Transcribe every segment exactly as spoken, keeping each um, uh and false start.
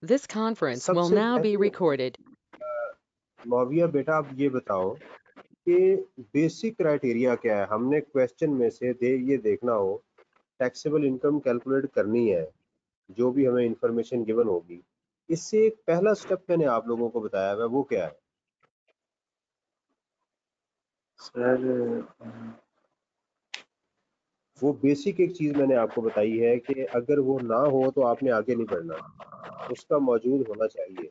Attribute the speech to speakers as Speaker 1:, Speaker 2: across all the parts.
Speaker 1: This conference will
Speaker 2: सबसे
Speaker 1: now be
Speaker 2: पहले
Speaker 1: recorded.
Speaker 2: मौविया बेटा आप ये बताओ कि बेसिक क्राइटेरिया क्या है। हमने क्वेश्चन में से दे ये देखना हो, टैक्सेबल इनकम कैलकुलेट करनी है, जो भी हमें इंफॉर्मेशन गिवन होगी, इससे एक पहला स्टेप मैंने आप लोगों को बताया है, वो क्या है?
Speaker 3: सर
Speaker 2: वो बेसिक एक चीज मैंने आपको बताई है कि अगर वो ना हो तो आपने आगे नहीं बढ़ना, उसका मौजूद होना चाहिए।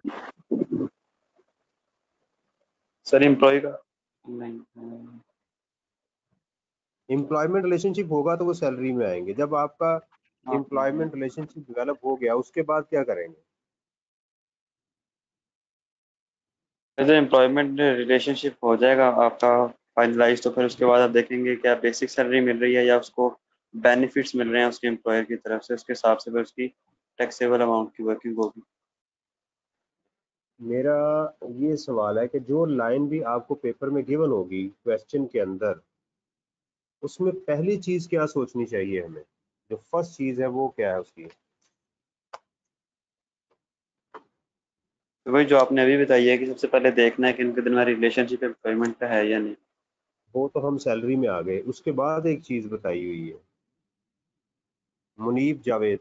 Speaker 3: सर एम्प्लॉय का नहीं,
Speaker 2: एम्प्लॉयमेंट रिलेशनशिप होगा तो वो सैलरी में आएंगे। जब आपका एम्प्लॉयमेंट रिलेशनशिप डेवलप हो गया उसके बाद क्या करेंगे?
Speaker 3: जब एम्प्लॉयमेंट रिलेशनशिप हो जाएगा आपका फाइनलाइज, तो फिर उसके बाद आप देखेंगे क्या बेसिक सैलरी मिल रही है या उसको बेनिफिट्स मिल रहे हैं उसके एम्प्लॉयर की तरफ से, उसके हिसाब से फिर उसकी टैक्सेबल अमाउंट की वर्किंग होगी।
Speaker 2: मेरा ये सवाल है कि जो लाइन भी आपको पेपर में गिवन होगी क्वेश्चन के अंदर, उसमें पहली चीज क्या सोचनी चाहिए हमें? जो फर्स्ट चीज है वो क्या है उसकी?
Speaker 3: तो वही जो आपने अभी बताई है कि सबसे पहले देखना है कि इनके दिन में रिलेशनशिप एम्प्लॉयमेंट का है या नहीं।
Speaker 2: वो तो हम सैलरी में आ गए। उसके बाद एक चीज बताई हुई है, मुनीब जावेद।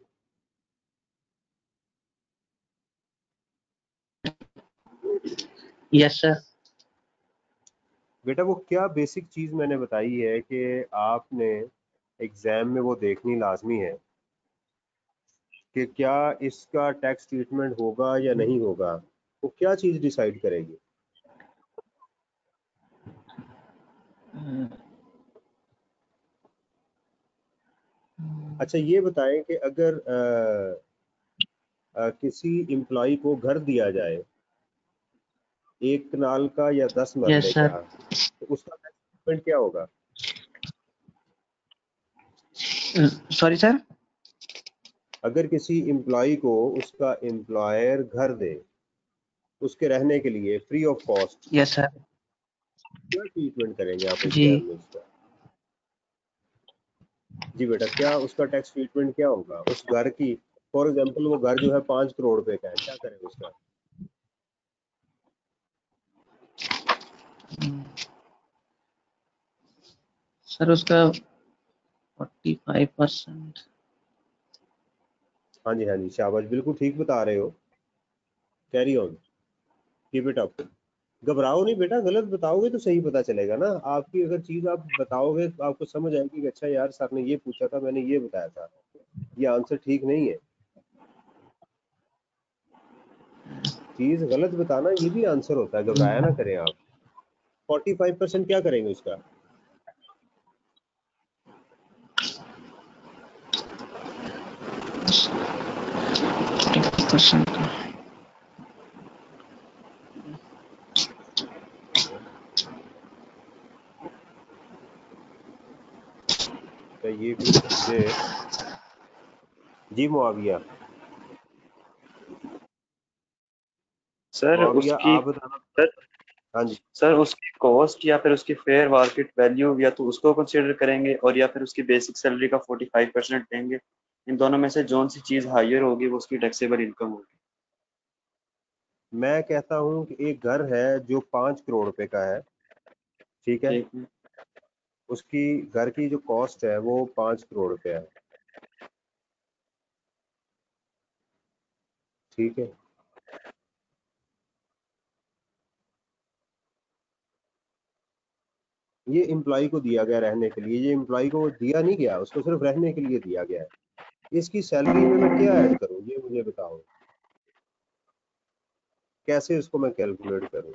Speaker 4: Yes sir.
Speaker 2: बेटा वो क्या बेसिक चीज मैंने बताई है कि आपने एग्जाम में वो देखनी लाजमी है कि क्या इसका टैक्स ट्रीटमेंट होगा या नहीं होगा। वो क्या चीज डिसाइड करेगी? अच्छा ये बताएं कि अगर आ, आ, किसी एम्प्लॉय को घर दिया जाए, एक कनाल का या दस मरले
Speaker 4: यस सर।
Speaker 2: का, तो उसका टैक्स ट्रीटमेंट क्या होगा?
Speaker 4: Sorry sir.
Speaker 2: अगर किसी एम्प्लॉय को उसका एम्प्लॉयर घर दे उसके रहने के लिए free of cost,
Speaker 4: yes sir.
Speaker 2: क्या ट्रीटमेंट करेंगे आप
Speaker 4: जी।
Speaker 2: एग्जाम में उसका? जी बेटा, क्या उसका टैक्स ट्रीटमेंट क्या होगा उस घर की? फॉर एग्जांपल वो घर जो है पांच करोड़ रुपए का है, क्या करेंगे उसका?
Speaker 4: सर उसका फोर्टी फाइव परसेंट।
Speaker 2: हाँ जी हाँ जी, शाबाश, बिल्कुल ठीक बता रहे हो। Carry on, keep it up. घबराओ नहीं बेटा, गलत बताओगे तो सही पता चलेगा ना। आपकी अगर चीज आप बताओगे तो आपको समझ आएगी कि अच्छा यार सर ने ये पूछा था, मैंने ये बताया था, ये आंसर ठीक नहीं है। चीज गलत बताना ये भी आंसर होता है, घबराया ना करें आप। फोर्टी फाइव परसेंट क्या करेंगे उसका?
Speaker 4: परसेंट
Speaker 2: तो ये भी चीजें। जी मुआविया।
Speaker 3: सर
Speaker 2: मुआविया
Speaker 3: उसकी
Speaker 2: आप बताना।
Speaker 3: सर
Speaker 2: हाँ जी।
Speaker 3: सर उसकी कॉस्ट या फिर उसकी फेयर मार्केट वैल्यू, या तो उसको कंसीडर करेंगे और या फिर उसकी बेसिक सैलरी का फोर्टी फाइव परसेंट लेंगे। इन दोनों में से जो सी चीज हायर होगी वो उसकी टैक्सेबल इनकम होगी।
Speaker 2: मैं कहता हूँ कि एक घर है जो पांच करोड़ रुपए का है, ठीक है,
Speaker 3: ठीक है।
Speaker 2: उसकी घर की जो कॉस्ट है वो पांच करोड़ रुपए है, ठीक है। ये एम्प्लॉय को दिया गया रहने के लिए, ये एम्प्लॉय को दिया नहीं गया, उसको सिर्फ रहने के लिए दिया गया है। इसकी सैलरी में मैं क्या ऐड करूँ ये मुझे बताओ, कैसे उसको मैं कैलकुलेट करूँ?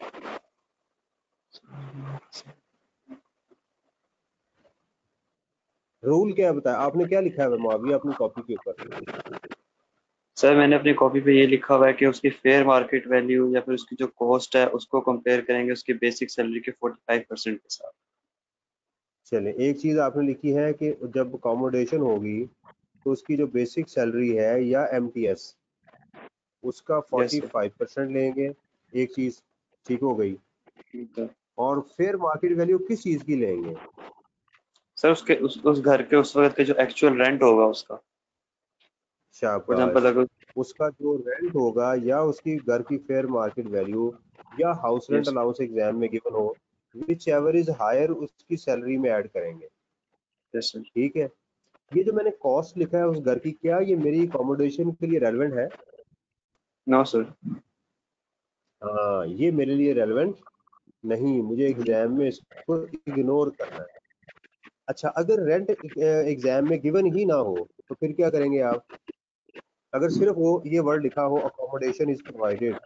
Speaker 2: रूल क्या बताया आपने? क्या लिखा है मुआविया अपनी कॉपी के ऊपर?
Speaker 3: सर मैंने अपनी कॉपी पे ये लिखा हुआ है कि उसकी फेयर मार्केट वैल्यू या फिर उसकी जो कॉस्ट है उसको कंपेयर करेंगे उसकी बेसिक सैलरी के फोर्टी फाइव परसेंट के साथ।
Speaker 2: चले, एक चीज आपने लिखी है कि जब अकोमोडेशन होगी तो उसकी जो बेसिक सैलरी है या एमटीएस उसका
Speaker 3: yes
Speaker 2: forty
Speaker 3: sir.
Speaker 2: Five percent लेंगे। एक चीज ठीक हो गई।
Speaker 3: ठीक है
Speaker 2: और फेयर मार्केट वैल्यू किस चीज की लेंगे?
Speaker 3: सर, उसके उस, उस घर के उस वक्त के जो एक्चुअल रेंट होगा उसका। फॉर एग्जाम्पल
Speaker 2: शाबाश।
Speaker 3: अगर
Speaker 2: उसका जो रेंट होगा या उसकी घर की फेयर मार्केट वैल्यू या house rent
Speaker 3: yes
Speaker 2: allowance exam में गिवन हो, विच एवर इज हायर उसकी सैलरी में ऐड करेंगे।
Speaker 3: यस सर
Speaker 2: ठीक है, ये जो मैंने कॉस्ट लिखा है उस घर की, क्या ये मेरी अकोमोडेशन के लिए रेलेवेंट है?
Speaker 3: नो सर
Speaker 2: हाँ, ये मेरे लिए रेलेवेंट नहीं, मुझे एग्जाम में इसको इग्नोर करना है। अच्छा, अगर रेंट एग्जाम में गिवन ही ना हो तो फिर क्या करेंगे आप? अगर सिर्फ वो ये वर्ड लिखा हो अकोमोडेशन इज प्रोवाइडेड,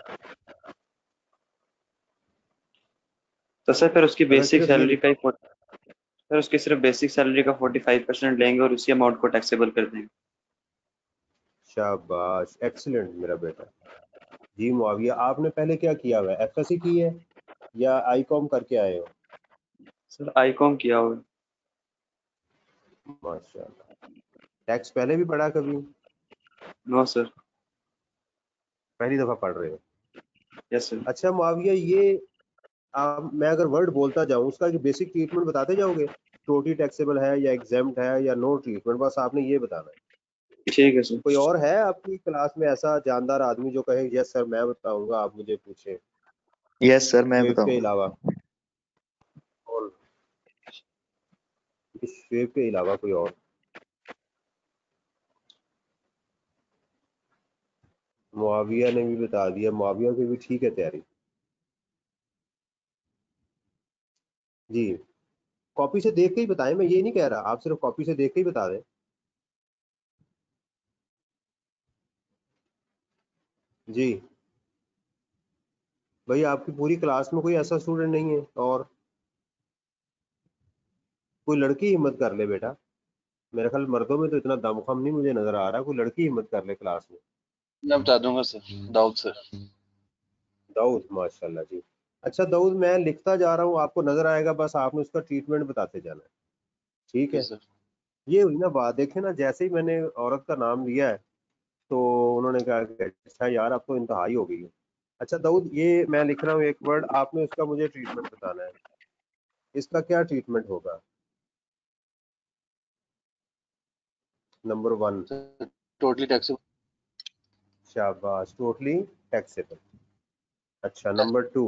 Speaker 3: तो सर फिर उसकी
Speaker 2: अगर
Speaker 3: बेसिक
Speaker 2: सिर्फ ये
Speaker 3: सैलरी का
Speaker 2: लिखा
Speaker 3: ही
Speaker 2: हो,
Speaker 3: सर उसकी सिर्फ बेसिक सैलरी का फोर्टी फाइव परसेंट लेंगे और उसी अमाउंट को टैक्सेबल कर देंगे।
Speaker 2: शाबाश, एक्सीलेंट मेरा बेटा। जी मुआविया, आपने पहले क्या किया हुआ है, एफएससी की है या आईकॉम करके आए हो?
Speaker 3: सर आईकॉम किया हुआ है।
Speaker 2: माशाल्लाह। टैक्स पहले भी पढ़ा कभी?
Speaker 3: नो सर
Speaker 2: पहली दफा पढ़ रहे हो?
Speaker 3: यस सर
Speaker 2: अच्छा मुआविया, ये आ, मैं अगर वर्ड बोलता जाऊं उसका एक बेसिक ट्रीटमेंट बताते जाओगे? टोटली टैक्सेबल है या एग्जेम्प्ट है या नो ट्रीटमेंट, बस आपने ये बताना है।
Speaker 3: ठीक है सर।
Speaker 2: कोई और है आपकी क्लास में ऐसा जानदार आदमी जो कहे यस सर मैं बताऊंगा, आप मुझे पूछें?
Speaker 1: यस सर मैं
Speaker 2: शुएब के
Speaker 1: बताऊंगा।
Speaker 2: अलावा और शुएब के अलावा कोई और? मुआविया ने भी बता दिया, मुआविया की भी ठीक है तैयारी। जी, कॉपी से देख के ही बताएं, मैं ये नहीं कह रहा आप सिर्फ कॉपी से देख के ही बता दें। जी भाई, आपकी पूरी क्लास में कोई ऐसा स्टूडेंट नहीं है? और कोई लड़की हिम्मत कर ले बेटा, मेरे ख्याल मर्दों में तो इतना दमखम नहीं मुझे नजर आ रहा, कोई लड़की हिम्मत कर ले क्लास में।
Speaker 5: मैं बता दूंगा सर, दाऊद सर।
Speaker 2: दाऊद, माशाल्लाह जी। अच्छा दाऊद, मैं लिखता जा रहा हूँ, आपको नजर आएगा, बस आपने उसका ट्रीटमेंट बताते जाना है। ठीक
Speaker 5: जी
Speaker 2: है,
Speaker 5: सर।
Speaker 2: ये हुई ना बात। देखे ना, जैसे ही मैंने औरत का नाम लिया है तो उन्होंने कहा कि अच्छा यार अब तो इंतहाई हो गई है। अच्छा दाऊद, ये मैं लिख रहा हूँ एक वर्ड, आपने उसका मुझे ट्रीटमेंट बताना है। इसका क्या ट्रीटमेंट होगा? Number one,
Speaker 5: sir totally tax
Speaker 2: शाबाश, टोटली टैक्सेबल। अच्छा, number two,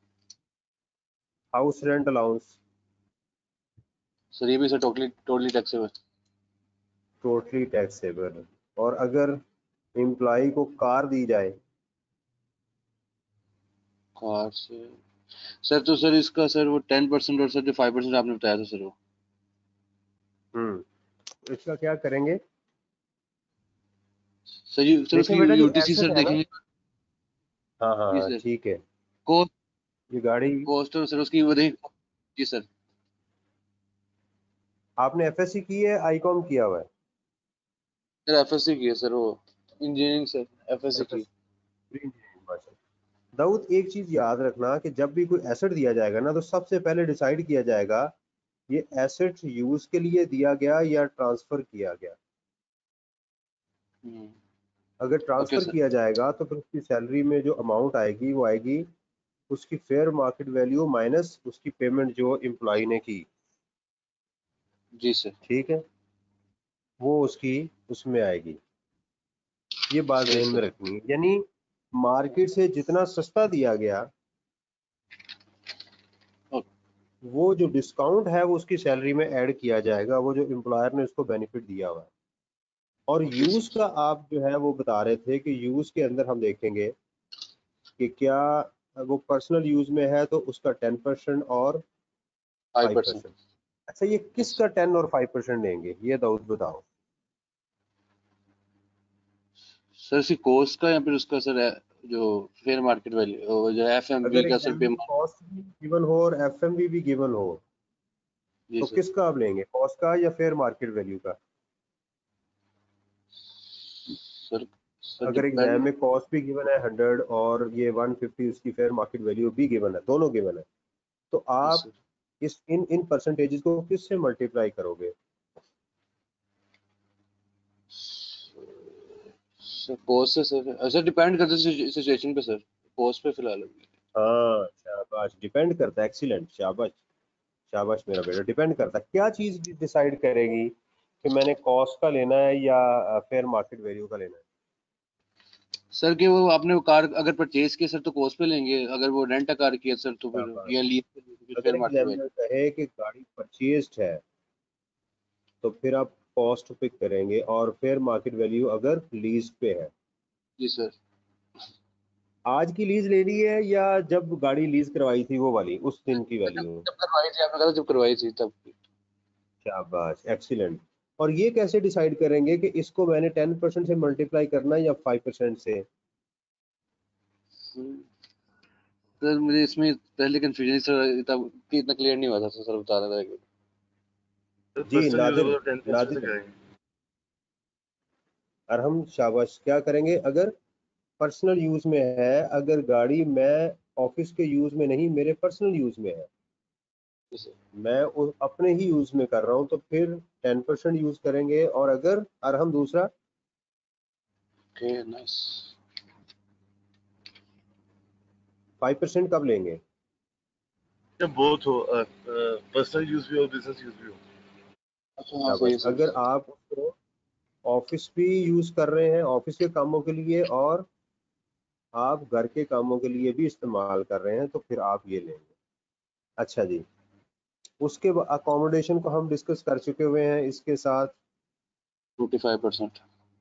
Speaker 2: house rent allowance,
Speaker 5: sir, ये भी sir totally totally taxable.
Speaker 2: Totally taxable. और अगर एम्प्लॉय को कार दी जाए?
Speaker 5: कार से सर, तो सर इसका सर वो टेन परसेंट और सर जो फाइव परसेंट आपने बताया था सर, वो
Speaker 2: हम्म इसका क्या करेंगे?
Speaker 5: सर ये सर
Speaker 2: देखें
Speaker 5: उसकी
Speaker 2: बेटा, ये
Speaker 5: यूटीसी
Speaker 2: एसेट
Speaker 5: सर
Speaker 2: है ना?
Speaker 5: देखेंगे।
Speaker 2: हाँ हाँ
Speaker 5: जी
Speaker 2: हाँ,
Speaker 5: सर।
Speaker 2: ठीक है।
Speaker 5: कोस्ट
Speaker 2: ये गाड़ी
Speaker 5: कोस्ट और सर उसकी वो देखें। जी सर।
Speaker 2: आपने एफएससी की है, आईकॉम किया हुआ है?
Speaker 5: सर एफएससी की है सर, वो इंजीनियरिंग सर एफएससी की।
Speaker 2: एफएससी, दाऊद एक चीज याद रखना कि जब भी कोई एसेट दिया जाएगा ना तो सबसे पहले डिसाइड किया जाएगा ये एसेट यूज के लिए दिया गया या ट्रांसफर किया गया।
Speaker 5: हम्म,
Speaker 2: अगर
Speaker 5: ओके
Speaker 2: ट्रांसफर
Speaker 5: सर।
Speaker 2: किया जाएगा तो फिर उसकी सैलरी में जो अमाउंट आएगी वो आएगी उसकी फेयर मार्केट वैल्यू माइनस उसकी पेमेंट जो एम्प्लॉय ने की।
Speaker 5: जी सर।
Speaker 2: ठीक है, वो उसकी उसमें आएगी। ये बात
Speaker 5: यस
Speaker 2: ध्यान में
Speaker 5: सर।
Speaker 2: रखनी है, यानी मार्केट से जितना सस्ता दिया गया
Speaker 5: ओके
Speaker 2: वो जो डिस्काउंट है वो उसकी सैलरी में ऐड किया जाएगा, वो जो एम्प्लॉयर ने उसको बेनिफिट दिया हुआ है। और
Speaker 5: ओके
Speaker 2: यूज
Speaker 5: सर।
Speaker 2: का आप जो है वो बता रहे थे कि यूज के अंदर हम देखेंगे कि क्या वो पर्सनल यूज में है तो उसका टेन परसेंट और
Speaker 5: फाइव
Speaker 2: फाइव
Speaker 5: परसेंट
Speaker 2: परसेंट अच्छा, ये
Speaker 5: यस
Speaker 2: किसका टेन और फाइव परसेंट लेंगे ये दाऊद बताओ?
Speaker 5: सर, इसकी कोस्ट का या फिर उसका सर है, जो फेयर मार्केट वैल्यू जो एफएमवी
Speaker 2: अगर
Speaker 5: का सर
Speaker 2: एग्जाम में
Speaker 5: पेमेंट।
Speaker 2: कॉस्ट भी गिवन हो और एफएमवी भी गिवन हो
Speaker 5: जी
Speaker 2: तो
Speaker 5: सर।
Speaker 2: किसका आप लेंगे, कॉस्ट का या फेयर मार्केट वैल्यू का?
Speaker 5: सर सर
Speaker 2: अगर एग्जाम
Speaker 5: डिपेंड।
Speaker 2: में कॉस्ट भी गिवन है हंड्रेड और ये वन फिफ्टी उसकी फेयर मार्केट वैल्यू भी गिवन है, दोनों गिवन है, तो
Speaker 5: यस
Speaker 2: आप
Speaker 5: सर।
Speaker 2: इस इन इन परसेंटेजेस को किससे मल्टीप्लाई करोगे?
Speaker 5: सर पोस्ट से सर सर डिपेंड करता है सिचुएशन पे सर। पोस्ट पे फिलहाल अभी।
Speaker 2: हाँ शाबाश, डिपेंड करता है, एक्सीलेंट, शाबाश शाबाश मेरा बेटा, डिपेंड करता है। क्या चीज डिसाइड करेगी कि मैंने कॉस्ट का लेना है या फेयर मार्केट वैल्यू का लेना है?
Speaker 5: सर कि वो आपने वो कार अगर परचेज किया सर तो कॉस्ट पे लेंगे, अगर वो रेंट का कार किया सर तो फिर
Speaker 2: शाबाश।
Speaker 5: या लीज पे लेंगे, फिर
Speaker 2: अगर
Speaker 5: फेयर मार्केट वैल्यू।
Speaker 2: एग्जामिनर कहे कि गाड़ी परचेज्ड है तो फिर आप कॉस्ट पिक करेंगे, और फेयर मार्केट वैल्यू अगर लीज पे है।
Speaker 5: जी सर।
Speaker 2: आज की लीज लेनी है या जब गाड़ी लीज करवाई थी वो वाली, उस दिन की
Speaker 5: जब
Speaker 2: वैल्यू?
Speaker 5: जब करवाई थी आपने कहा था, जब करवाई थी तब।
Speaker 2: शाबाश, एक्सीलेंट। और ये कैसे डिसाइड करेंगे कि इसको मैंने टेन परसेंट से मल्टीप्लाई करना है या फाइव परसेंट से?
Speaker 5: सर मुझे इसमें पहले कंफ्यूजन सर तब इतना क्लियर नहीं हुआ था, सर बता रहा था कि
Speaker 2: जी नादिर, नादिर और हम शाबाश क्या करेंगे? अगर पर्सनल यूज में है, अगर गाड़ी मैं ऑफिस के यूज में नहीं, मेरे पर्सनल यूज में है, मैं उस अपने ही यूज में कर रहा हूं, तो फिर टेन परसेंट यूज करेंगे। और अगर और हम दूसरा
Speaker 5: ओके नाइस।
Speaker 2: फाइव परसेंट कब लेंगे?
Speaker 6: जब बोथ हो, पर्सनल यूज भी हो, बिजनेस यूज भी हो।
Speaker 5: अच्छा हाँ सही है
Speaker 2: शाबाश।
Speaker 5: सर।
Speaker 2: अगर आप उसको ऑफिस भी यूज कर रहे हैं, ऑफिस के कामों के लिए, और आप घर के कामों के लिए भी इस्तेमाल कर रहे हैं, तो फिर आप ये लेंगे। अच्छा जी, उसके अकोमोडेशन को हम डिस्कस कर चुके हुए हैं इसके साथ।
Speaker 5: Twenty five percent.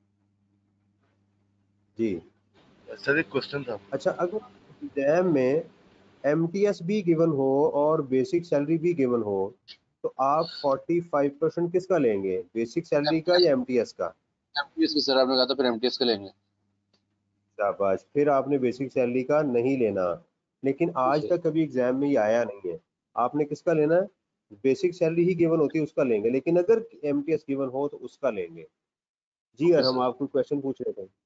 Speaker 2: जी
Speaker 6: सर एक क्वेश्चन था।
Speaker 2: अच्छा, अगर एग्जाम में एमटीएस भी गिवन हो और बेसिक सैलरी भी गिवन हो, तो आप पैंतालीस परसेंट किसका लेंगे, बेसिक सैलरी का या एमटीएस का?
Speaker 5: एमटीएस की सर आपने कहा था, फिर एमटीएस का लेंगे।
Speaker 2: शाबाश, फिर आपने बेसिक सैलरी का नहीं लेना। लेकिन आज तक कभी एग्जाम में ये आया नहीं है। आपने किसका लेना है? बेसिक सैलरी ही गिवन होती है उसका लेंगे, लेकिन अगर एमटीएस गिवन हो तो उसका लेंगे। जी
Speaker 5: ओके
Speaker 2: और हम
Speaker 5: सर।
Speaker 2: आपको क्वेश्चन पूछ रहे थे।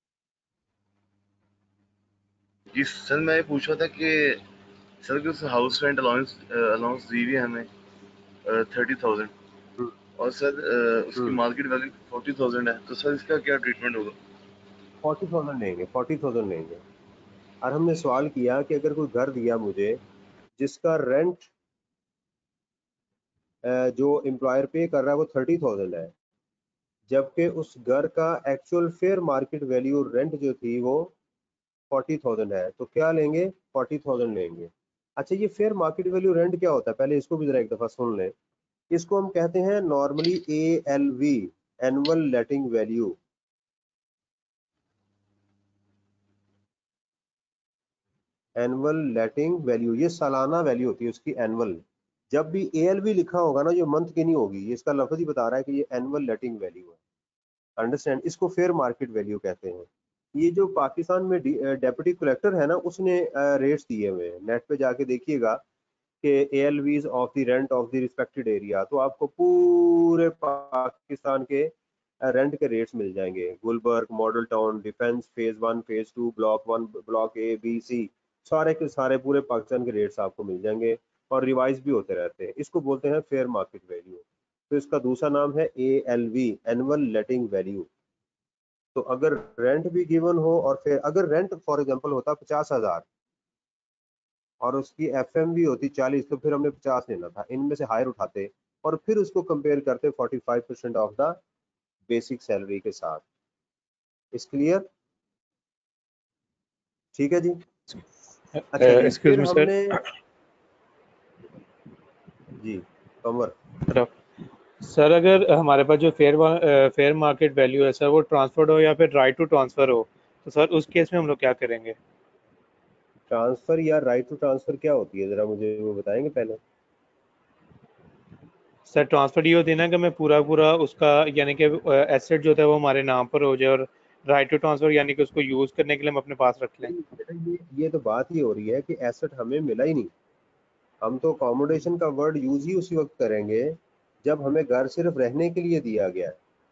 Speaker 6: जी सर मैं ये पूछ रहा था कि सर कि उस हाउस रेंट अलाउंस अलाउंस दी हुई है हमें थर्टी थाउजेंड,
Speaker 2: हम्म,
Speaker 6: और सर अ, उसकी
Speaker 2: hmm,
Speaker 6: market value forty thousand है, तो सर इसका क्या ट्रीटमेंट होगा?
Speaker 2: फोर्टी थाउजेंड लेंगे, फोर्टी थाउजेंड लेंगे। और हमने सवाल किया कि अगर कोई घर दिया मुझे जिसका रेंट जो एम्प्लॉयर पे कर रहा है वो थर्टी थाउजेंड है, जबकि उस घर का actual fair market value rent जो थी वो फोर्टी थाउजेंड है, तो क्या लेंगे? फोर्टी थाउजेंड लेंगे। अच्छा, ये फेयर मार्केट वैल्यू रेंट क्या होता है, पहले इसको भी जरा एक दफा सुन लें। इसको हम कहते हैं normally A L V, annual letting value. Annual letting value, ये सालाना वैल्यू होती है उसकी, एनुअल। जब भी ए एल वी लिखा होगा ना, ये मंथ की नहीं होगी, ये इसका लफ्ज ही बता रहा है कि ये एनुअल लेटिंग वैल्यू है। अंडरस्टैंड? इसको फेयर मार्केट वैल्यू कहते हैं। ये जो पाकिस्तान में डेप्यूटी कलेक्टर है ना, उसने रेट्स दिए हुए हैं, नेट पे जाके देखिएगा कि A L Vs of the rent of the respected area, तो आपको पूरे पाकिस्तान के रेंट के रेट्स मिल जाएंगे। Gulberg, Model Town, Defence, phase one, phase two, block one, block A B C, सारे के सारे पूरे पाकिस्तान के रेट्स आपको मिल जाएंगे, और रिवाइज भी होते रहते हैं। इसको बोलते हैं फेयर मार्केट वैल्यू। तो इसका दूसरा नाम है A L V, annual letting value. तो अगर रेंट भी गिवन हो, और फिर अगर रेंट फॉर एग्जांपल होता पचास हजार और उसकी एफ एम भी होती चालीस, तो फिर हमने पचास लेना था, इनमें से हायर उठाते और फिर उसको कंपेयर करते forty five percent of the basic salary के साथ। इस क्लियर? ठीक है जी। अच्छा जी,
Speaker 7: एक्सक्यूज
Speaker 2: फिर
Speaker 7: मी सर।
Speaker 2: हमने जी कमर
Speaker 7: सर अगर हमारे पास जो फेयर फेयर मार्केट वैल्यू है सर वो ट्रांसफर्ड हो या फिर राइट टू ट्रांसफर हो, तो सर उस केस में हम लोग क्या करेंगे?
Speaker 2: ट्रांसफर या राइट टू ट्रांसफर क्या होती है, जरा मुझे वो बताएंगे पहले।
Speaker 7: सर ट्रांसफर ये होती है ना कि मैं पूरा पूरा उसका यानी कि एसेट जो था वो हमारे नाम पर हो जाए, और राइट टू ट्रांसफर यानी कि उसको यूज करने के लिए हम अपने पास रख लें।
Speaker 2: नहीं बेटा, ये ये तो बात ही हो रही है कि एसेट हमें मिला ही नहीं। हम तो अकोमोडेशन का वर्ड यूज ही उसी वक्त करेंगे जब हमें घर सिर्फ रहने के लिए दिया गया।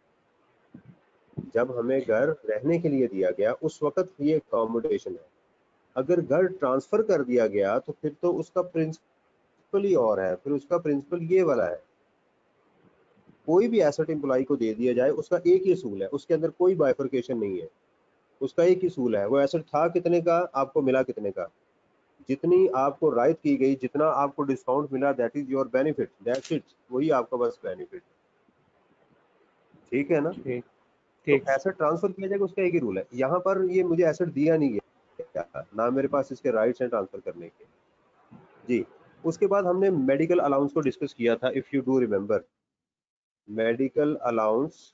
Speaker 2: जब हमें घर रहने के लिए दिया गया उस वक्त ये अकोमोडेशन है। अगर घर ट्रांसफर कर दिया गया तो फिर तो उसका प्रिंसिपल ही और है, फिर उसका प्रिंसिपल ये वाला है। कोई भी एसेट एम्प्लॉय को दे दिया जाए, उसका एक ही असूल है, उसके अंदर कोई बाइफर्केशन नहीं है। उसका एक ही असूल है, वो एसेट था कितने का, आपको मिला कितने का। जितनी आपको रायत की गई, जितना आपको डिस्काउंट मिला, that is your benefit, that's it, वही आपका बस बेनिफिट। ठीक है ना।
Speaker 7: ठीक
Speaker 2: तो
Speaker 7: ठीक
Speaker 2: एसेट ट्रांसफर किया जाएगा, उसका एक ही रूल है। यहाँ पर ये मुझे एसेट दिया नहीं गया, ना मेरे पास इसके राइट्स हैं ट्रांसफर करने के। जी, उसके बाद हमने मेडिकल अलाउंस को डिस्कस किया था, if you do remember. Medical allowance,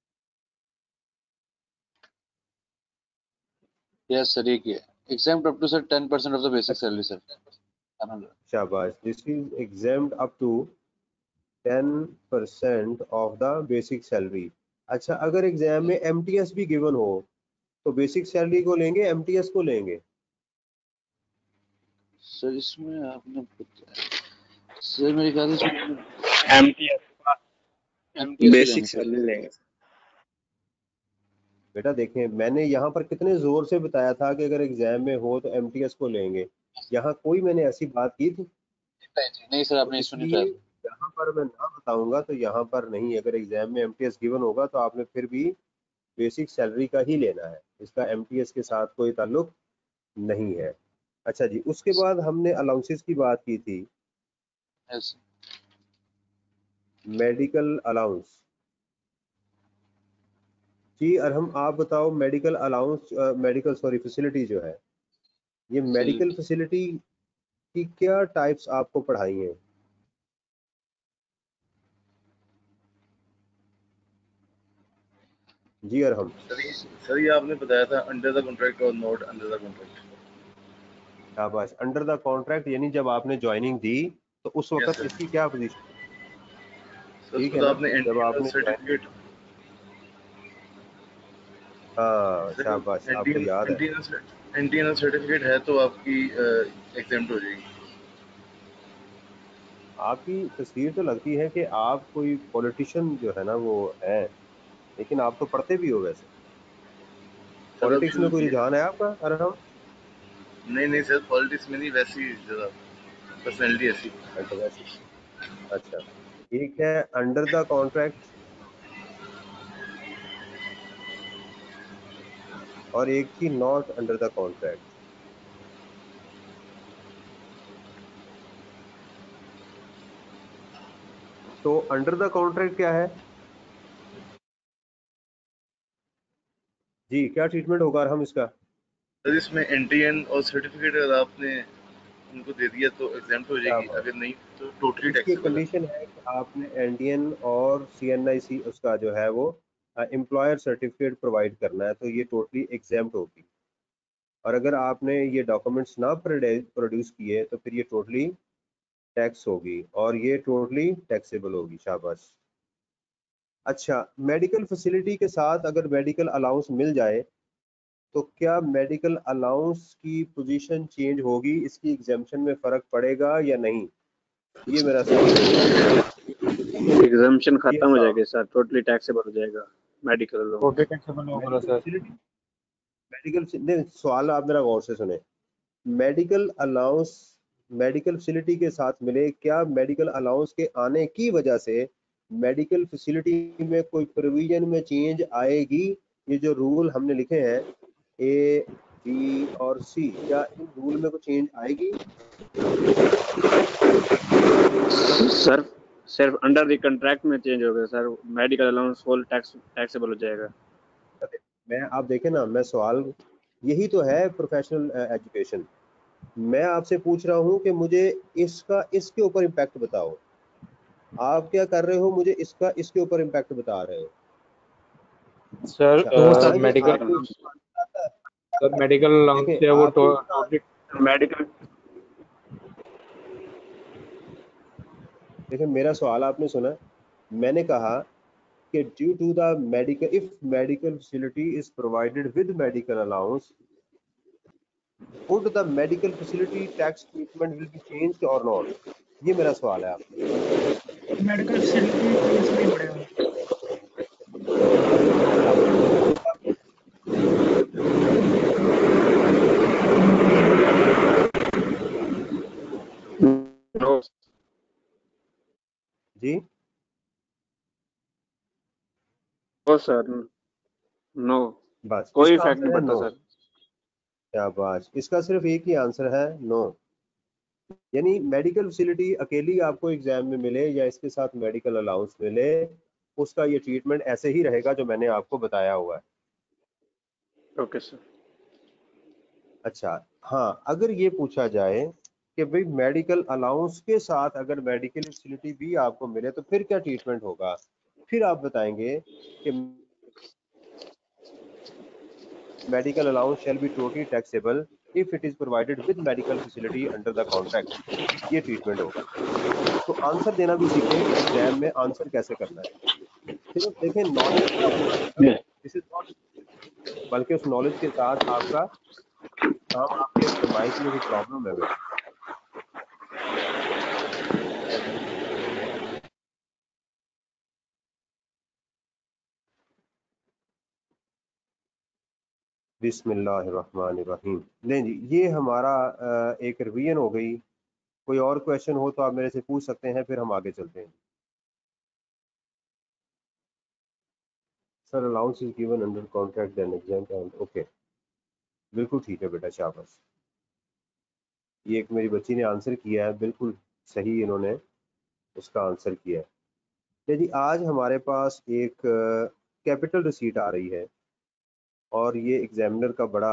Speaker 5: yes sir, एक ही है, exempt up to sir ten percent of the basic salary sir।
Speaker 2: शाबाश, this is exempted up to ten percent of the basic salary. अच्छा, अगर exam में MTS भी given हो तो बेसिक सैलरी को लेंगे, एमटीएस को लेंगे?
Speaker 5: सर इसमें आपने सर मेरे ख्याल से
Speaker 1: एमटीएस
Speaker 5: एमटीएस
Speaker 1: बेसिक सैलरी लेंगे।
Speaker 2: बेटा देखें, मैंने यहाँ पर कितने जोर से बताया था कि अगर एग्जाम में हो तो एमटीएस को लेंगे। यहाँ कोई मैंने ऐसी बात की थी?
Speaker 5: नहीं सर, आपने इसमें नहीं
Speaker 2: इसलिए
Speaker 5: बताया।
Speaker 2: यहाँ पर मैं ना बताऊंगा तो यहाँ पर नहीं। अगर एग्जाम में एमटीएस गिवन होगा तो आपने फिर भी बेसिक सैलरी का ही लेना है, इसका एमटीएस के साथ कोई ताल्लुक नहीं है। अच्छा जी, उसके बाद हमने अलाउंसेस की बात की थी।
Speaker 5: यस
Speaker 2: मेडिकल अलाउंस जी, और हम आप बताओ, medical allowance medical sorry facility जो है, ये मेडिकल फैसिलिटी की क्या टाइप्स आपको पढ़ाई हैं? जी अरहम।
Speaker 6: सर ये सर ये आपने बताया था अंडर द कॉन्ट्रैक्ट और नॉट अंडर द कॉन्ट्रैक्ट।
Speaker 2: शाबाश, अंडर द कॉन्ट्रैक्ट यानी जब आपने ज्वाइनिंग दी तो उस
Speaker 6: Yes,
Speaker 2: वक्त
Speaker 6: sir.
Speaker 2: इसकी क्या पोजीशन?
Speaker 6: सर
Speaker 2: ठीक
Speaker 6: उसको
Speaker 2: है
Speaker 6: तो
Speaker 2: ना,
Speaker 6: आपने
Speaker 2: जब
Speaker 6: एनटीएनएल
Speaker 2: आपने
Speaker 6: सर्टिफिकेट
Speaker 2: हाँ शाबाश, आपको याद है।
Speaker 6: एनटीएनएल सर्टिफिकेट है तो आपकी एग्जाम्प्ट हो जाएगी।
Speaker 2: आपकी तस्वीर तो लगती है कि आप कोई पॉलिटिशियन जो है ना वो है, लेकिन आप तो पढ़ते भी हो वैसे।
Speaker 6: सर,
Speaker 2: पॉलिटिक्स
Speaker 6: अब
Speaker 2: में कोई
Speaker 6: ये-
Speaker 2: रुझान है आपका अरहम?
Speaker 6: नहीं नहीं सर, पॉलिटिक्स में नहीं, वैसी जरा पर्सनैलिटी ऐसी।
Speaker 2: अच्छा वैसे, अच्छा ठीक है। अंडर द कॉन्ट्रैक्ट और एक थी नॉट अंडर द कॉन्ट्रैक्ट। तो अंडर द कॉन्ट्रैक्ट क्या है जी, क्या ट्रीटमेंट होगा हम इसका?
Speaker 6: सर इसमें एनटीएन और सर्टिफिकेट अगर आपने उनको दे दिया तो एग्जाम्प्ट हो जाएगी, अगर नहीं तो टोटली
Speaker 2: इसकी
Speaker 6: टैक्सेबल है।
Speaker 2: कंडीशन है कि आपने एनडीएन और सीएनआईसी उसका जो है वो एम्प्लॉयर सर्टिफिकेट प्रोवाइड करना है, तो ये टोटली एग्जाम्प्ट होगी। और अगर आपने ये डॉक्यूमेंट्स ना प्रोड्यूस किए तो फिर ये टोटली टैक्स होगी और ये टोटली टैक्सेबल होगी। शाबाश। अच्छा, मेडिकल फैसिलिटी के साथ अगर मेडिकल अलाउंस मिल जाए तो क्या मेडिकल अलाउंस की पोजीशन चेंज होगी, इसकी एग्जाम्पशन में फर्क पड़ेगा या नहीं? ये मेरा सवाल है।
Speaker 3: एग्जाम्पशन
Speaker 2: ये
Speaker 3: खत्म हो
Speaker 2: हाँ,
Speaker 3: जाएगी सर, टोटली टैक्सेबल हो जाएगा मेडिकल लोन।
Speaker 7: टोटल टैक्सेबल होगा
Speaker 2: मेडिकल
Speaker 7: सर।
Speaker 2: फैसिलिटी मेडिकल नहीं, सवाल आप मेरा गौर से सुने। मेडिकल अलाउंस मेडिकल फैसिलिटी के साथ मिले, क्या मेडिकल अलाउंस के आने की वजह से मेडिकल फैसिलिटी में कोई प्रोविजन में चेंज आएगी? ये जो रूल हमने लिखे हैं ए बी और सी, क्या इन रूल में कोई चेंज आएगी?
Speaker 3: सर सिर्फ अंडर द कॉन्ट्रैक्ट में चेंज होगा sir, medical allowance full tax taxable हो जाएगा।
Speaker 2: मैं आप देखें ना, मैं सवाल यही तो है प्रोफेशनल एजुकेशन। मैं आपसे पूछ रहा हूँ कि मुझे इसका इसके ऊपर इम्पैक्ट बताओ। आप क्या कर रहे हो, मुझे इसका इसके ऊपर इम्पैक्ट बता रहे हो।
Speaker 7: सर
Speaker 2: अच्छा, वो बताएं, ये
Speaker 7: मेडिकल
Speaker 2: आपको आता है?
Speaker 7: सर मेडिकल अलाउंस
Speaker 2: देखें,
Speaker 7: जो है वो
Speaker 2: आपको
Speaker 7: टोटली
Speaker 3: मेडिकल
Speaker 2: देखें, मेरा सवाल आपने सुना। मैंने कहा कि due to the medical if medical facility is provided with medical allowance, would the medical facility tax treatment will be changed और नॉट? ये मेरा सवाल है आपसे।
Speaker 8: मेडिकल फैसिलिटी चेंज नहीं पड़ेगा।
Speaker 3: नो
Speaker 2: जी
Speaker 3: नो सर, नो
Speaker 2: बस,
Speaker 3: कोई
Speaker 2: इसका
Speaker 3: इफेक्ट नहीं
Speaker 2: आंसर है
Speaker 3: पड़ता
Speaker 2: नो।
Speaker 3: सर।
Speaker 2: क्या बात, इसका सिर्फ एक ही आंसर है, नो। यानी मेडिकल फैसिलिटी अकेली आपको एग्जाम में मिले या इसके साथ मेडिकल अलाउंस मिले, उसका ये ट्रीटमेंट ऐसे ही रहेगा जो मैंने आपको बताया हुआ है।
Speaker 1: Okay sir.
Speaker 2: अच्छा हाँ, अगर ये पूछा जाए कि भाई मेडिकल अलाउंस के साथ अगर मेडिकल फैसिलिटी भी आपको मिले तो फिर क्या ट्रीटमेंट होगा, फिर आप बताएंगे कि medical allowance shall be totally taxable if it is provided with medical facility under the contract, ये ट्रीटमेंट होगा। तो आंसर देना भी सीखें कि एग्जाम में आंसर कैसे करना है। सिर्फ देखें नॉलेज का होना चाहिए, दिस इज नॉट, बल्कि उस नॉलेज के साथ आपका काम, आपके माइक में कोई प्रॉब्लम है बेटा। बिस्मिल्लाहिर्रहमानिर्रहीम। नहीं जी, ये हमारा एक रिवीजन हो गई। कोई और क्वेश्चन हो तो आप मेरे से पूछ सकते हैं, फिर हम आगे चलते हैं। Sir allowance is given under contract then exempt time, okay बिल्कुल ठीक है बेटा, शाबाश। ये एक मेरी बच्ची ने आंसर किया है, बिल्कुल सही इन्होंने उसका आंसर किया है जी। आज हमारे पास एक कैपिटल रिसीट आ रही है और ये एग्जामिनर का बड़ा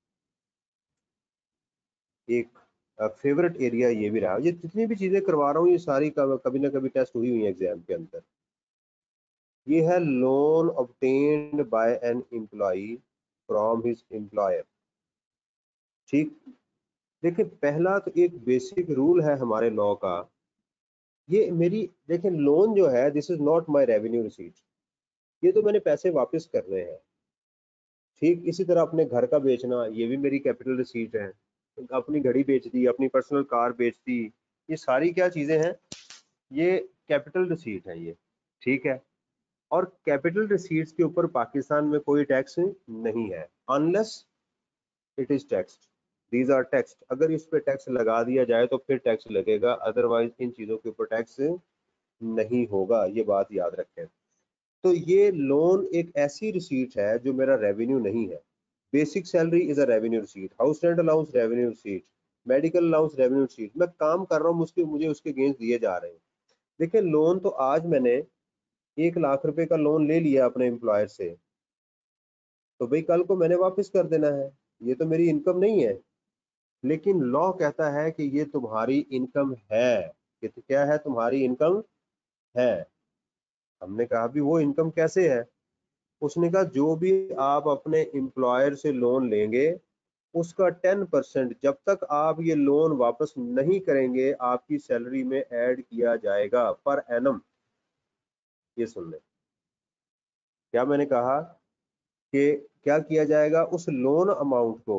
Speaker 2: एक फेवरेट एरिया ये भी रहा। ये जितनी भी चीज़ें करवा रहा हूँ ये सारी कभी ना कभी टेस्ट हुई हुई है एग्जाम के अंदर। ये है loan obtained by an employee from his employer. ठीक, देखिए पहला तो एक बेसिक रूल है हमारे लॉ का, ये मेरी देखिए लोन जो है this is not my revenue receipt, ये तो मैंने पैसे वापस करने हैं। ठीक, इसी तरह अपने घर का बेचना ये भी मेरी कैपिटल रिसीट है, अपनी घड़ी बेच दी, अपनी पर्सनल कार बेच दी, ये सारी क्या चीज़ें हैं, ये कैपिटल रिसीट है ये। ठीक है, और कैपिटल रिसीट्स के ऊपर पाकिस्तान में कोई टैक्स नहीं है unless it is taxed, these are taxed. अगर इस पे टैक्स लगा दिया जाए तो फिर टैक्स लगेगा, अदरवाइज इन चीज़ों के ऊपर टैक्स नहीं होगा, ये बात याद रखें। तो ये लोन एक ऐसी रिसीट है जो मेरा रेवेन्यू नहीं है। Basic salary is a revenue receipt, house rent allowance revenue receipt, medical allowance revenue receipt. मैं काम कर रहा हूँ, मुझके मुझे उसके अगेंस्ट दिए जा रहे हैं। देखिए लोन तो आज मैंने एक लाख रुपए का लोन ले लिया अपने एम्प्लॉयर से, तो भाई कल को मैंने वापस कर देना है, ये तो मेरी इनकम नहीं है। लेकिन लॉ कहता है कि ये तुम्हारी इनकम है, कि तो क्या है, तुम्हारी इनकम है। हमने कहा भी वो इनकम कैसे है, उसने कहा जो भी आप अपने एम्प्लॉयर से लोन लेंगे उसका टेन परसेंट जब तक आप ये लोन वापस नहीं करेंगे आपकी सैलरी में ऐड किया जाएगा पर एनम। ये सुन लें, क्या मैंने कहा कि क्या किया जाएगा, उस लोन अमाउंट को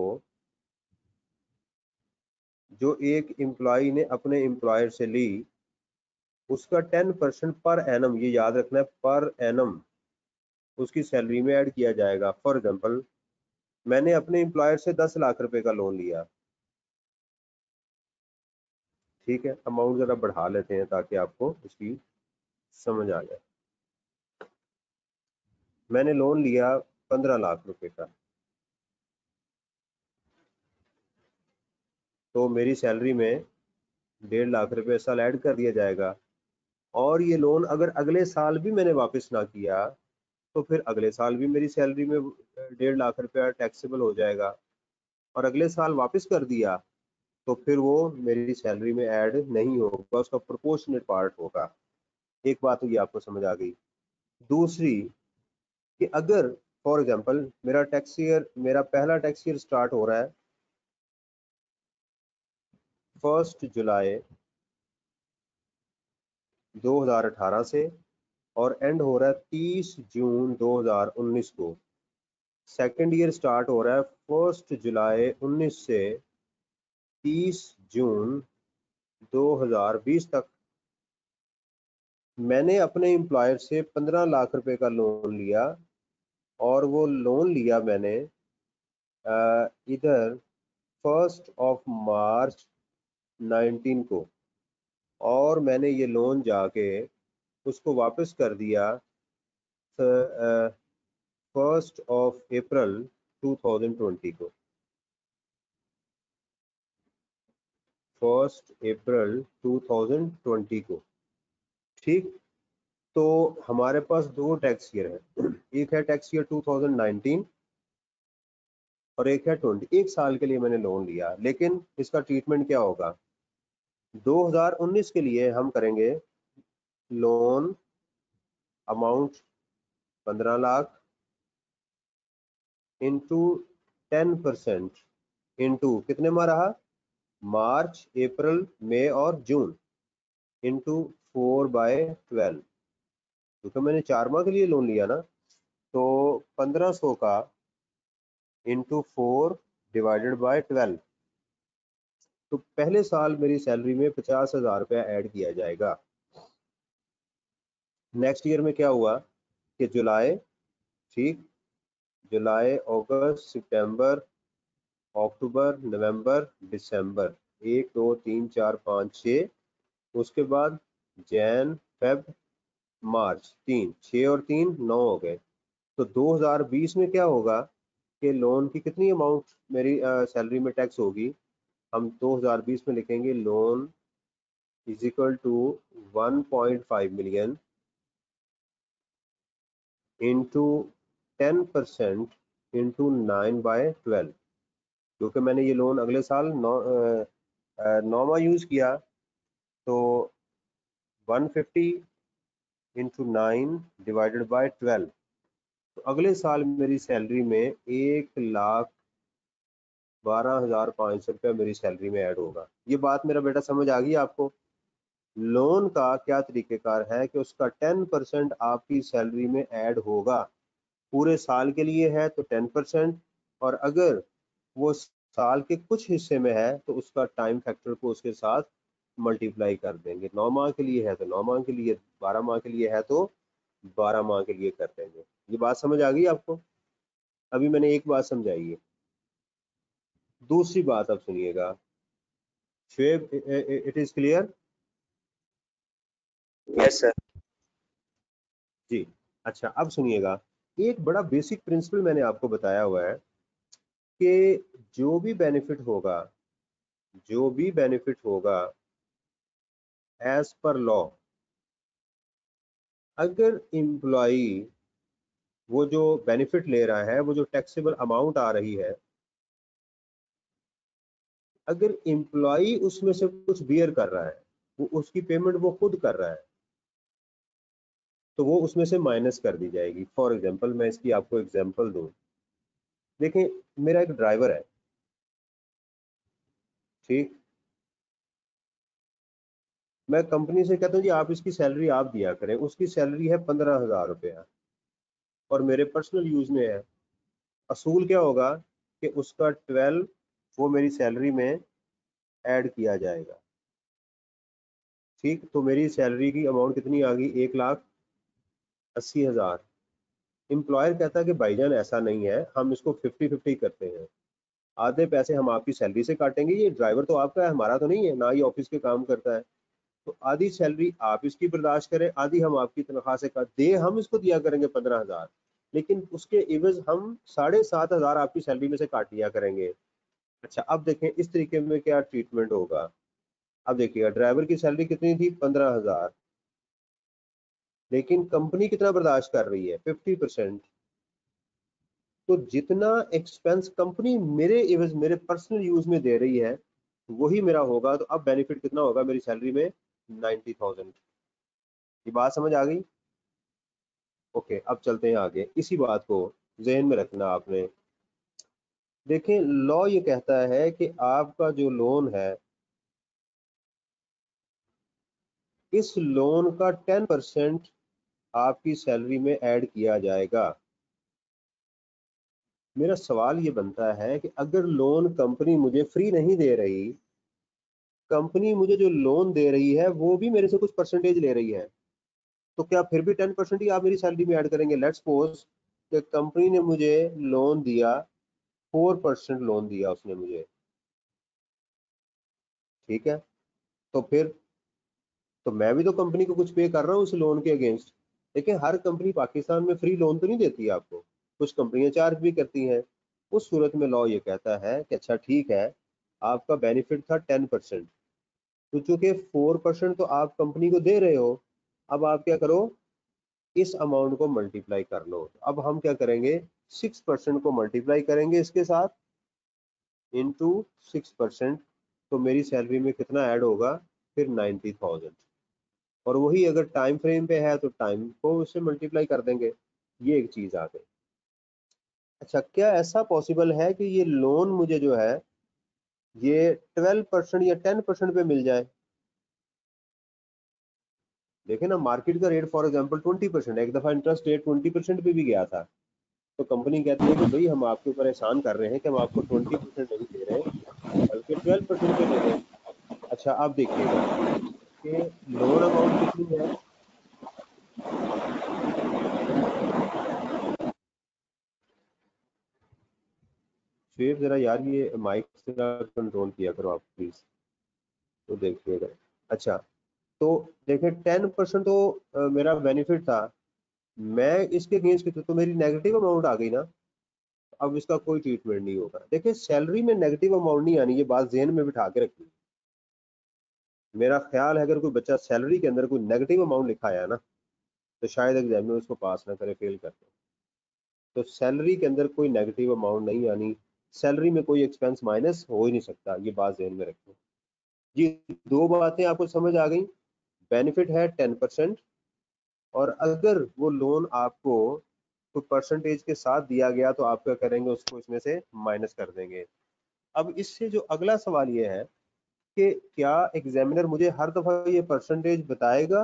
Speaker 2: जो एक एम्प्लॉय ने अपने एम्प्लॉयर से ली उसका टेन परसेंट पर एनम, ये याद रखना है, पर एनम उसकी सैलरी में ऐड किया जाएगा। फॉर एग्जांपल मैंने अपने एम्प्लॉयर से दस लाख रुपए का लोन लिया, ठीक है, अमाउंट जरा बढ़ा लेते हैं ताकि आपको इसकी समझ आ जाए। मैंने लोन लिया पंद्रह लाख रुपए का, तो मेरी सैलरी में डेढ़ लाख रुपए साल ऐड कर दिया जाएगा। और ये लोन अगर अगले साल भी मैंने वापस ना किया तो फिर अगले साल भी मेरी सैलरी में डेढ़ लाख रुपया टैक्सेबल हो जाएगा। और अगले साल वापस कर दिया तो फिर वो मेरी सैलरी में ऐड नहीं होगा, उसका प्रोपोर्शनेट पार्ट होगा। एक बात तो ये आपको समझ आ गई। दूसरी कि अगर फॉर एग्जांपल मेरा टैक्स ईयर, मेरा पहला टैक्स ईयर स्टार्ट हो रहा है फर्स्ट जुलाई दो हज़ार अठारह से और एंड हो रहा है तीस जून दो हज़ार उन्नीस को। सेकेंड ईयर स्टार्ट हो रहा है फर्स्ट जुलाई उन्नीस से तीस जून दो हज़ार बीस तक। मैंने अपने एम्प्लॉयर से पंद्रह लाख रुपए का लोन लिया और वो लोन लिया मैंने इधर फर्स्ट ऑफ मार्च नाइनटीन को, और मैंने ये लोन जाके उसको वापस कर दिया first of April two thousand twenty को, first April two thousand twenty को। ठीक, तो हमारे पास दो टैक्स ईयर है, एक है tax year two thousand nineteen और एक है ट्वेंटी। एक साल के लिए मैंने लोन लिया, लेकिन इसका ट्रीटमेंट क्या होगा? दो हज़ार उन्नीस के लिए हम करेंगे लोन अमाउंट पंद्रह lakh into ten percent into कितने माह रहा? मार्च, अप्रैल, मई और जून इंटू फोर बाय ट्वेल्व, क्योंकि मैंने चार माह के लिए लोन लिया ना, तो पंद्रह सौ का into four divided by twelve. तो पहले साल मेरी सैलरी में पचास हजार रुपया ऐड किया जाएगा। नेक्स्ट ईयर में क्या हुआ कि जुलाई, ठीक, जुलाई, अगस्त, सितंबर, अक्टूबर, नवंबर, दिसंबर, एक दो तीन चार पाँच छः, उसके बाद जैन, फेब, मार्च, तीन, छः और तीन नौ हो गए। तो दो हज़ार बीस में क्या होगा कि लोन की कितनी अमाउंट मेरी सैलरी में टैक्स होगी? हम दो हज़ार बीस में लिखेंगे loan is equal to one point five million into ten percent into nine by twelve, क्योंकि मैंने ये लोन अगले साल नौ नौ माह यूज़ किया, तो one fifty into nine divided by twelve, तो अगले साल मेरी सैलरी में एक लाख बारह हजार पाँच सौ रुपया मेरी सैलरी में ऐड होगा। ये बात मेरा बेटा समझ आ गई आपको? लोन का क्या तरीकेकार है कि उसका टेन परसेंट आपकी सैलरी में ऐड होगा। पूरे साल के लिए है तो टेन परसेंट, और अगर वो साल के कुछ हिस्से में है तो उसका टाइम फैक्टर को उसके साथ मल्टीप्लाई कर देंगे। नौ माह के लिए है तो नौ माह के लिए, बारह माह के लिए है तो बारह माह के लिए कर देंगे। ये बात समझ आ गई आपको? अभी मैंने एक बात समझाई है, दूसरी बात अब सुनिएगा। Shoaib, it is clear?
Speaker 1: Yes sir.
Speaker 2: जी अच्छा, अब सुनिएगा, एक बड़ा बेसिक प्रिंसिपल मैंने आपको बताया हुआ है कि जो भी बेनिफिट होगा, जो भी बेनिफिट होगा एज पर लॉ, अगर एम्प्लॉई वो जो बेनिफिट ले रहा है, वो जो टैक्सेबल अमाउंट आ रही है, अगर एम्प्लॉई उसमें से कुछ बियर कर रहा है, वो उसकी पेमेंट वो खुद कर रहा है, तो वो उसमें से माइनस कर दी जाएगी। फॉर एग्जांपल, मैं इसकी आपको एग्जांपल दूं। देखें, मेरा एक ड्राइवर है, ठीक, मैं कंपनी से कहता हूँ जी आप इसकी सैलरी आप दिया करें। उसकी सैलरी है पंद्रह हजार रुपया और मेरे पर्सनल यूज में है। असूल क्या होगा कि उसका ट्वेल्व वो मेरी सैलरी में ऐड किया जाएगा, ठीक। तो मेरी सैलरी की अमाउंट कितनी आ गई? एक लाख अस्सी हजार। एम्प्लॉयर कहता है कि भाईजान ऐसा नहीं है, हम इसको फिफ्टी फिफ्टी करते हैं, आधे पैसे हम आपकी सैलरी से काटेंगे, ये ड्राइवर तो आपका है, हमारा तो नहीं है, ना ये ऑफिस के काम करता है, तो आधी सैलरी आप इसकी बर्दाश्त करें, आधी हम आपकी तनख्वाह से काट दे, हम इसको दिया करेंगे पंद्रह हजार, लेकिन उसके इवज हम साढ़े सात हजार आपकी सैलरी में से काट लिया करेंगे। अच्छा, अब देखें इस तरीके में क्या ट्रीटमेंट होगा। अब देखिएगा, ड्राइवर की सैलरी कितनी थी? पंद्रह हजार, लेकिन कंपनी कितना बर्दाश्त कर रही है? Fifty percent. तो जितना एक्सपेंस कंपनी मेरे एवज मेरे पर्सनल यूज में दे रही है वही मेरा होगा। तो अब बेनिफिट कितना होगा मेरी सैलरी में? Ninety thousand. ये बात समझ आ गई? ओके, अब चलते हैं आगे। इसी बात को जहन में रखना आपने। देखें, लॉ ये कहता है कि आपका जो लोन है, इस लोन का टेन परसेंट आपकी सैलरी में ऐड किया जाएगा। मेरा सवाल ये बनता है कि अगर लोन कंपनी मुझे फ्री नहीं दे रही, कंपनी मुझे जो लोन दे रही है वो भी मेरे से कुछ परसेंटेज ले रही है, तो क्या फिर भी टेन परसेंट ही आप मेरी सैलरी में ऐड करेंगे? लेट्स सपोज कि कंपनी ने मुझे लोन दिया, फोर परसेंट लोन दिया उसने मुझे, ठीक है, तो फिर तो मैं भी तो कंपनी को कुछ पे कर रहा हूँ उस लोन के अगेंस्ट। लेकिन हर कंपनी पाकिस्तान में फ्री लोन तो नहीं देती है आपको, कुछ कंपनियां चार्ज भी करती हैं। उस सूरत में लॉ ये कहता है कि अच्छा ठीक है, आपका बेनिफिट था टेन परसेंट, तो चूंकि फोर परसेंट तो आप कंपनी को दे रहे हो, अब आप क्या करो, इस अमाउंट को मल्टीप्लाई कर लो। अब हम क्या करेंगे, सिक्स परसेंट को मल्टीप्लाई करेंगे इसके साथ इंटू सिक्स परसेंट, तो मेरी सैलरी में कितना ऐड होगा, फिर नाइन्टी थाउजेंड। और वही अगर टाइम फ्रेम पे है तो टाइम को उससे मल्टीप्लाई कर देंगे। ये एक चीज आ गई। अच्छा, क्या ऐसा पॉसिबल है कि ये लोन मुझे जो है ये ट्वेल्व परसेंट या टेन परसेंट पे मिल जाए? देखे ना, मार्केट का rate for example twenty percent है, एक दफा इंटरेस्ट रेट ट्वेंटी परसेंट पे भी गया था, तो कंपनी कहती है कि भाई हम आपके ऊपर एहसान कर रहे हैं कि हम आपको ट्वेंटी परसेंट नहीं दे रहे बल्कि ट्वेल्व परसेंट पे दे रहे हैं। अच्छा, आप देखिएगा कि लोन अमाउंट कितनी है, शेर जरा यार ये माइक से कंट्रोल किया करो आप प्लीज, तो देखिएगा। अच्छा, तो देखिए टेन परसेंट तो अ, मेरा बेनिफिट था, मैं इसके अगेंस्ट कितना, तो मेरी नेगेटिव अमाउंट आ गई ना। अब इसका कोई ट्रीटमेंट नहीं होगा। देखिए सैलरी में नेगेटिव अमाउंट नहीं आनी, ये बात जहन में बिठा के रखिए। मेरा ख्याल है अगर कोई बच्चा सैलरी के अंदर कोई नेगेटिव अमाउंट लिखा है ना, तो शायद एग्जाम में उसको पास ना करे, फेल कर दे। तो सैलरी के अंदर कोई नेगेटिव अमाउंट नहीं आनी, सैलरी में कोई एक्सपेंस माइनस हो ही नहीं सकता, ये बात जहन में रखें जी। दो बातें आपको समझ आ गई। बेनिफिट है टेन परसेंट, और अगर वो लोन आपको कोई परसेंटेज के साथ दिया गया तो आप क्या करेंगे, उसको इसमें से माइनस कर देंगे। अब इससे जो अगला सवाल ये है कि क्या एग्जामिनर मुझे हर दफा ये परसेंटेज बताएगा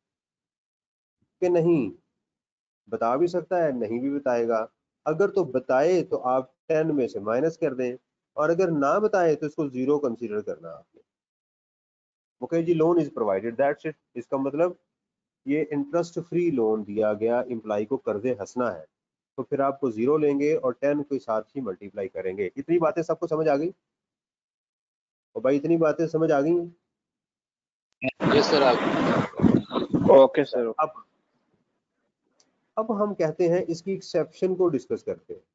Speaker 2: कि नहीं? बता भी सकता है, नहीं भी बताएगा। अगर तो बताए तो आप टेन में से माइनस कर दें, और अगर ना बताए तो इसको जीरो कंसीडर करना आपने। ओके जी, loan is provided, that's it. इसका मतलब ये इंटरेस्ट फ्री लोन दिया गया, एम्प्लॉय को कर्जे हंसना है, तो फिर आपको जीरो लेंगे और टेन के साथ ही मल्टीप्लाई करेंगे। इतनी बातें सबको समझ आ गई? और भाई इतनी बातें समझ आ गई?
Speaker 5: यस सर, आप
Speaker 1: ओके सर।
Speaker 2: अब अब हम कहते हैं इसकी एक्सेप्शन को डिस्कस करते हैं।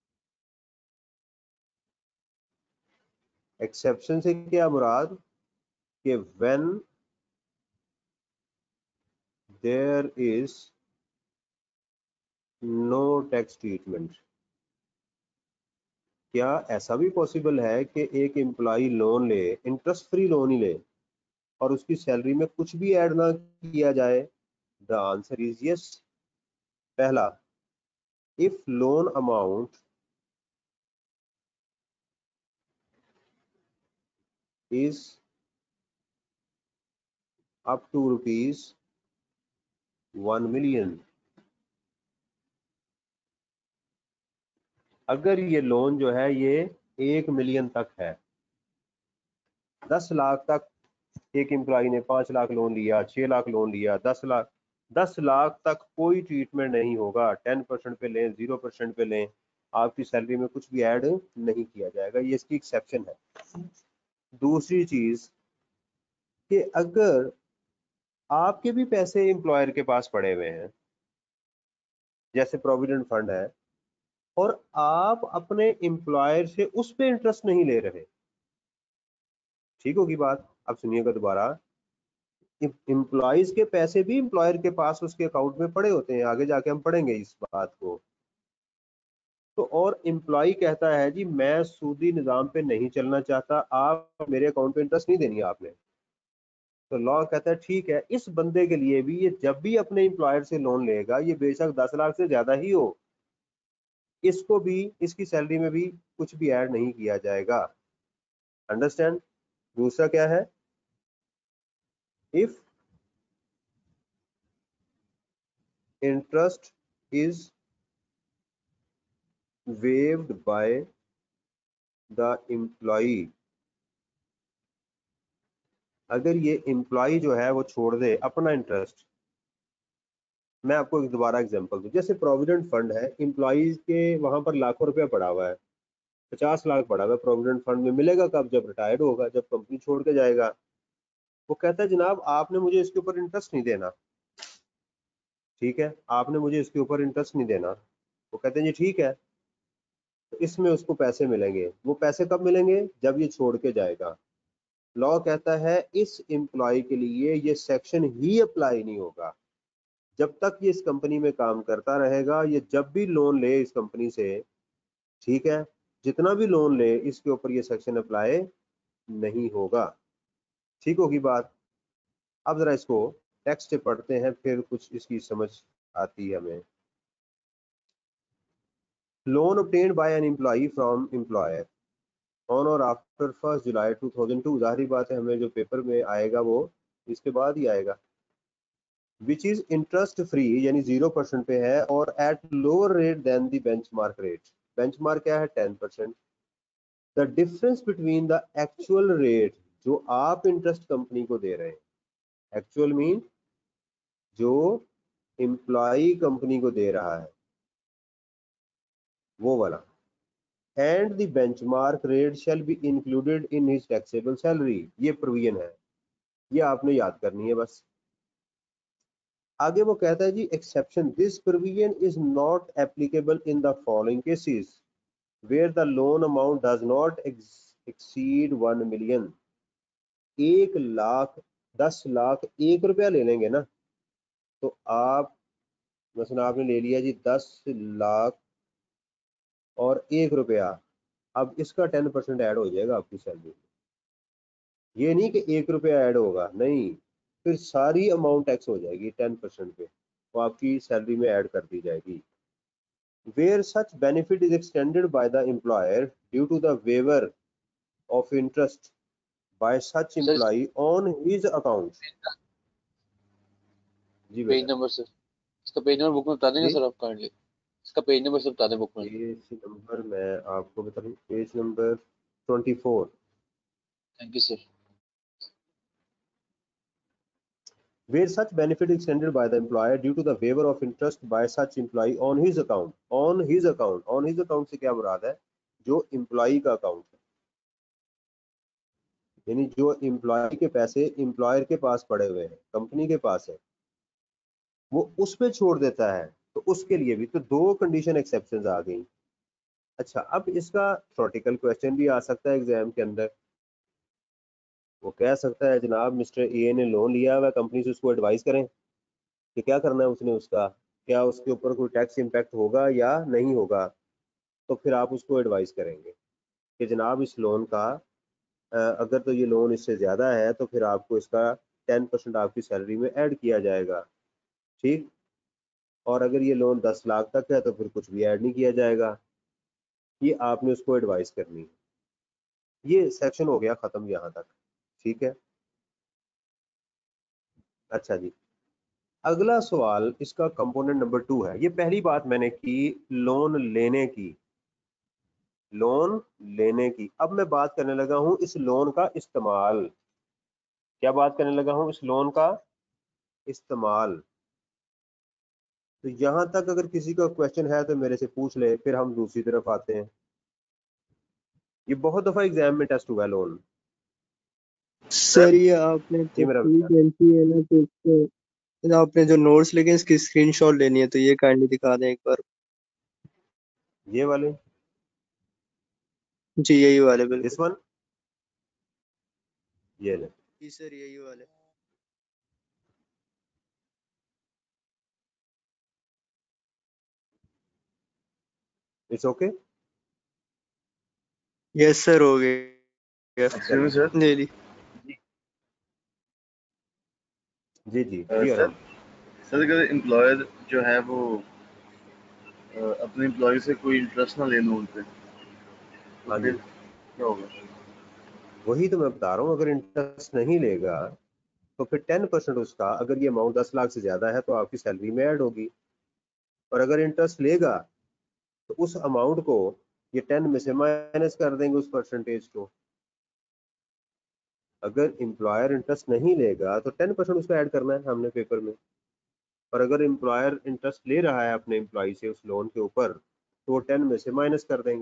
Speaker 2: एक्सेप्शन से क्या मुराद कि when there is no tax treatment. क्या ऐसा भी पॉसिबल है कि एक एम्प्लॉय लोन ले, इंटरेस्ट फ्री लोन ही ले, और उसकी सैलरी में कुछ भी ऐड ना किया जाए? The answer is yes. पहला, if loan amount is up to rupees one million। अगर ये लोन जो है ये एक मिलियन तक है, दस लाख तक एक एम्प्लॉय ने पांच लाख लोन लिया, छह लाख लोन लिया, दस लाख दस लाख तक कोई ट्रीटमेंट नहीं होगा। टेन परसेंट पे लें, जीरो परसेंट पे लें, आपकी सैलरी में कुछ भी ऐड नहीं किया जाएगा। ये इसकी एक्सेप्शन है। दूसरी चीज कि अगर आपके भी पैसे एम्प्लॉयर के पास पड़े हुए हैं, जैसे प्रोविडेंट फंड है, और आप अपने एम्प्लॉयर से उस पे इंटरेस्ट नहीं ले रहे, ठीक होगी बात? अब सुनिएगा दोबारा, एम्प्लॉयज के पैसे भी एम्प्लॉयर के पास उसके अकाउंट में पड़े होते हैं, आगे जाके हम पढ़ेंगे इस बात को। तो और एम्प्लॉय कहता है जी मैं सूदी निजाम पे नहीं चलना चाहता, आप मेरे अकाउंट पे इंटरेस्ट नहीं देनी आपने। तो लॉ कहता है ठीक है, इस बंदे के लिए भी ये जब भी अपने एम्प्लॉयर से लोन लेगा, ये बेशक दस लाख से ज्यादा ही हो, इसको भी इसकी सैलरी में भी कुछ भी ऐड नहीं किया जाएगा। अंडरस्टैंड? दूसरा क्या है, if interest is waived by the employee। अगर ये एम्प्लॉय जो है वो छोड़ दे अपना इंटरेस्ट। मैं आपको एक दोबारा एग्जांपल दूं, जैसे प्रोविडेंट फंड है, एम्प्लॉयज के वहां पर लाखों रुपया पड़ा हुआ है, पचास लाख पड़ा हुआ है प्रोविडेंट फंड में, मिलेगा कब? जब रिटायर्ड होगा, जब कंपनी छोड़ के जाएगा। वो कहता है जनाब आपने मुझे इसके ऊपर इंटरेस्ट नहीं देना, ठीक है, आपने मुझे इसके ऊपर इंटरेस्ट नहीं देना। वो कहते हैं जी ठीक है, तो इसमें उसको पैसे मिलेंगे। वो पैसे कब मिलेंगे? जब ये छोड़ के जाएगा। लॉ कहता है इस एम्प्लॉय के लिए ये सेक्शन ही अप्लाई नहीं होगा। जब तक ये इस कंपनी में काम करता रहेगा, ये जब भी लोन ले इस कंपनी से, ठीक है, जितना भी लोन ले इसके ऊपर ये सेक्शन अप्लाई नहीं होगा। ठीक होगी बात। अब जरा इसको टेक्स्ट से पढ़ते हैं, फिर कुछ इसकी समझ आती है हमें। Loan obtained by an employee from employer on or after first July two thousand two, जाहिर बात है हमें जो पेपर में आएगा वो इसके बाद ही आएगा। विच इज इंटरेस्ट फ्री, यानी जीरो परसेंट पे है, और at lower rate than the benchmark rate. Benchmark क्या है? Ten percent. The difference between the actual rate, जो आप इंटरेस्ट कंपनी को दे रहे हैं, एक्चुअल मीन जो एम्प्लॉय कंपनी को दे रहा है वो वाला, and the benchmark rate shall be included in his taxable salary. ये प्रोविजन है, ये आपने याद करनी है बस। आगे वो कहता है जी exception, this provision is not applicable in the following cases where the loan amount does not exceed one million. एक लाख, दस लाख एक रुपया ले लेंगे ना, तो आप मसलन आपने ले लिया जी दस लाख और एक रुपया, अब इसका टेन परसेंट ऐड हो जाएगा आपकी सैलरी में। ये नहीं कि एक रुपया ऐड होगा, नहीं, फिर सारी अमाउंट टैक्स हो जाएगी टेन परसेंट पे, वो आपकी सैलरी में ऐड कर दी जाएगी। Where such benefit is extended by the employer due to the waiver of interest by such employee on his account. जी
Speaker 5: पेज
Speaker 2: बेटा,
Speaker 5: नंबर सर, इसका पेज नंबर बुक में बता देंगे
Speaker 2: जी
Speaker 5: सर आप काइंडली, इसका पेज नंबर सर बता दें बुक में।
Speaker 2: पेज नंबर मैं आपको बता दूं, page number twenty four.
Speaker 5: Thank you sir.
Speaker 2: Where such benefit is extended by the employer due to the waiver of interest by such employee on his account, on his account, on his account से क्या मुराद है? जो employee का account है, यानी जो employee के पैसे employer के पास पड़े हुए हैं, कंपनी के पास है, वो उस पे छोड़ देता है, तो उसके लिए भी तो दो कंडीशन एक्सेप्शंस आ गई। अच्छा, अब इसका थ्योरेटिकल क्वेश्चन भी आ सकता है एग्जाम के अंदर। वो कह सकता है जनाब मिस्टर ए ने लोन लिया हुआ कंपनी से, उसको एडवाइस करें कि क्या करना है उसने, उसका क्या उसके ऊपर कोई टैक्स इम्पैक्ट होगा या नहीं होगा। तो फिर आप उसको एडवाइस करेंगे कि जनाब इस लोन का अगर तो ये लोन इससे ज़्यादा है तो फिर आपको इसका टेन परसेंट आपकी सैलरी में ऐड किया जाएगा, ठीक, और अगर ये लोन दस लाख तक है तो फिर कुछ भी ऐड नहीं किया जाएगा। ये आपने उसको एडवाइस करनी है। ये सेक्शन हो गया ख़त्म यहाँ तक, ठीक है। अच्छा जी, अगला सवाल इसका कंपोनेंट नंबर टू है। ये पहली बात मैंने की लोन लेने की, लोन लेने की। अब मैं बात करने लगा हूं इस लोन का इस्तेमाल। क्या बात करने लगा हूं? इस लोन का इस्तेमाल। तो यहां तक अगर किसी का क्वेश्चन है तो मेरे से पूछ ले, फिर हम दूसरी तरफ आते हैं। ये बहुत दफा एग्जाम में टेस्ट हुआ है लोन।
Speaker 1: सर ये आपने
Speaker 2: जी मेरा
Speaker 1: पूरी बेंची है ना, तो इसको आपने जो नोट्स लिखे इसकी स्क्रीनशॉट लेनी है, तो ये काइंडली दिखा दें एक बार।
Speaker 2: ये वाले,
Speaker 1: जी यही वाले, बिल्कुल।
Speaker 2: दिस वन, ये ले।
Speaker 1: जी सर यही वाले।
Speaker 2: It's okay.
Speaker 1: यस सर, हो गया,
Speaker 6: एक्सक्यूज मी सर।
Speaker 1: ले ली।
Speaker 2: जी जी
Speaker 6: अ,
Speaker 2: जी
Speaker 6: सर
Speaker 2: आराम।
Speaker 6: सर अगर एम्प्लॉयर जो है वो अ, अपने एम्प्लॉय से कोई इंटरेस्ट ना ले लोन पे, तो
Speaker 2: हाँ
Speaker 6: फिर
Speaker 2: जी,
Speaker 6: क्या होगा?
Speaker 2: वही तो मैं बता रहा हूँ, अगर इंटरेस्ट नहीं लेगा तो फिर टेन परसेंट उसका, अगर ये अमाउंट दस लाख से ज्यादा है तो आपकी सैलरी में ऐड होगी, और अगर इंटरेस्ट लेगा तो उस अमाउंट को ये टेन में से माइनस कर देंगे उस परसेंटेज को। अगर एम्प्लॉयर इंटरेस्ट नहीं लेगा तो टेन परसेंट उसको ऐड करना है हमने पेपर में, और अगर एम्प्लॉयर इंटरेस्ट ले रहा है अपने एम्प्लॉय से उस लोन के ऊपर तो वो टेन में से माइनस कर देंगे।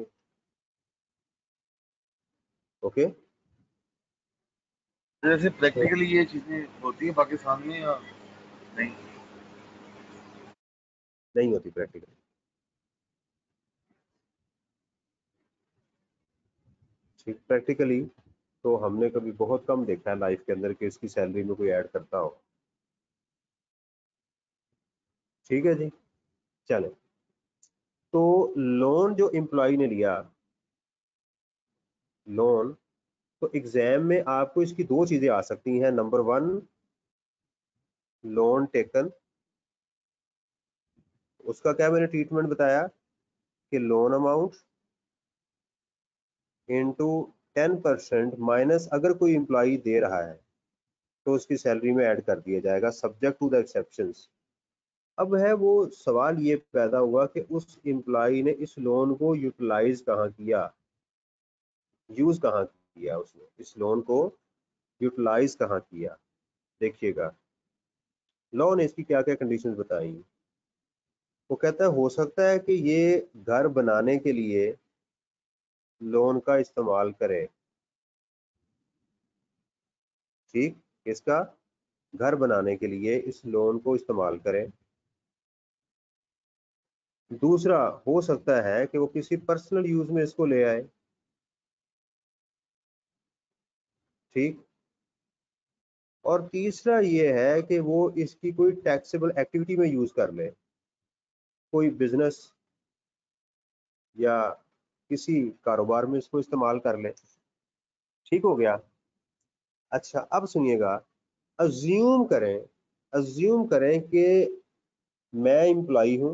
Speaker 2: ओके,
Speaker 6: जैसे प्रैक्टिकली ये चीजें होती हैं पाकिस्तान में या नहीं?
Speaker 2: नहीं होती प्रैक्टिकल। ठीक, प्रैक्टिकली तो हमने कभी बहुत कम देखा है लाइफ के अंदर कि इसकी सैलरी में कोई ऐड करता हो। ठीक है जी। चले, तो लोन जो एम्प्लॉय ने लिया, लोन, तो एग्जाम में आपको इसकी दो चीजें आ सकती हैं। नंबर वन, लोन टेकन, उसका क्या मैंने ट्रीटमेंट बताया कि loan amount into ten percent minus अगर कोई एम्प्लॉय दे रहा है तो उसकी सैलरी में ऐड कर दिया जाएगा, सब्जेक्ट टू द एक्सेप्शंस। अब है वो सवाल ये पैदा हुआ कि उस एम्प्लॉय ने इस लोन को यूटिलाइज कहाँ किया, यूज कहाँ किया, उसने इस लोन को यूटिलाइज कहाँ किया। देखिएगा लॉ ने इसकी क्या क्या कंडीशंस बताई। वो कहता है हो सकता है कि ये घर बनाने के लिए लोन का इस्तेमाल करे। ठीक, इसका घर बनाने के लिए इस लोन को इस्तेमाल करें। दूसरा, हो सकता है कि वो किसी पर्सनल यूज में इसको ले आए। ठीक, और तीसरा ये है कि वो इसकी कोई टैक्सेबल एक्टिविटी में यूज कर ले, कोई बिजनेस या किसी कारोबार में इसको इस्तेमाल कर ले। ठीक हो गया। अच्छा, अब सुनिएगा, अज्यूम करें अज्यूम करें कि मैं एम्प्लॉय हूं,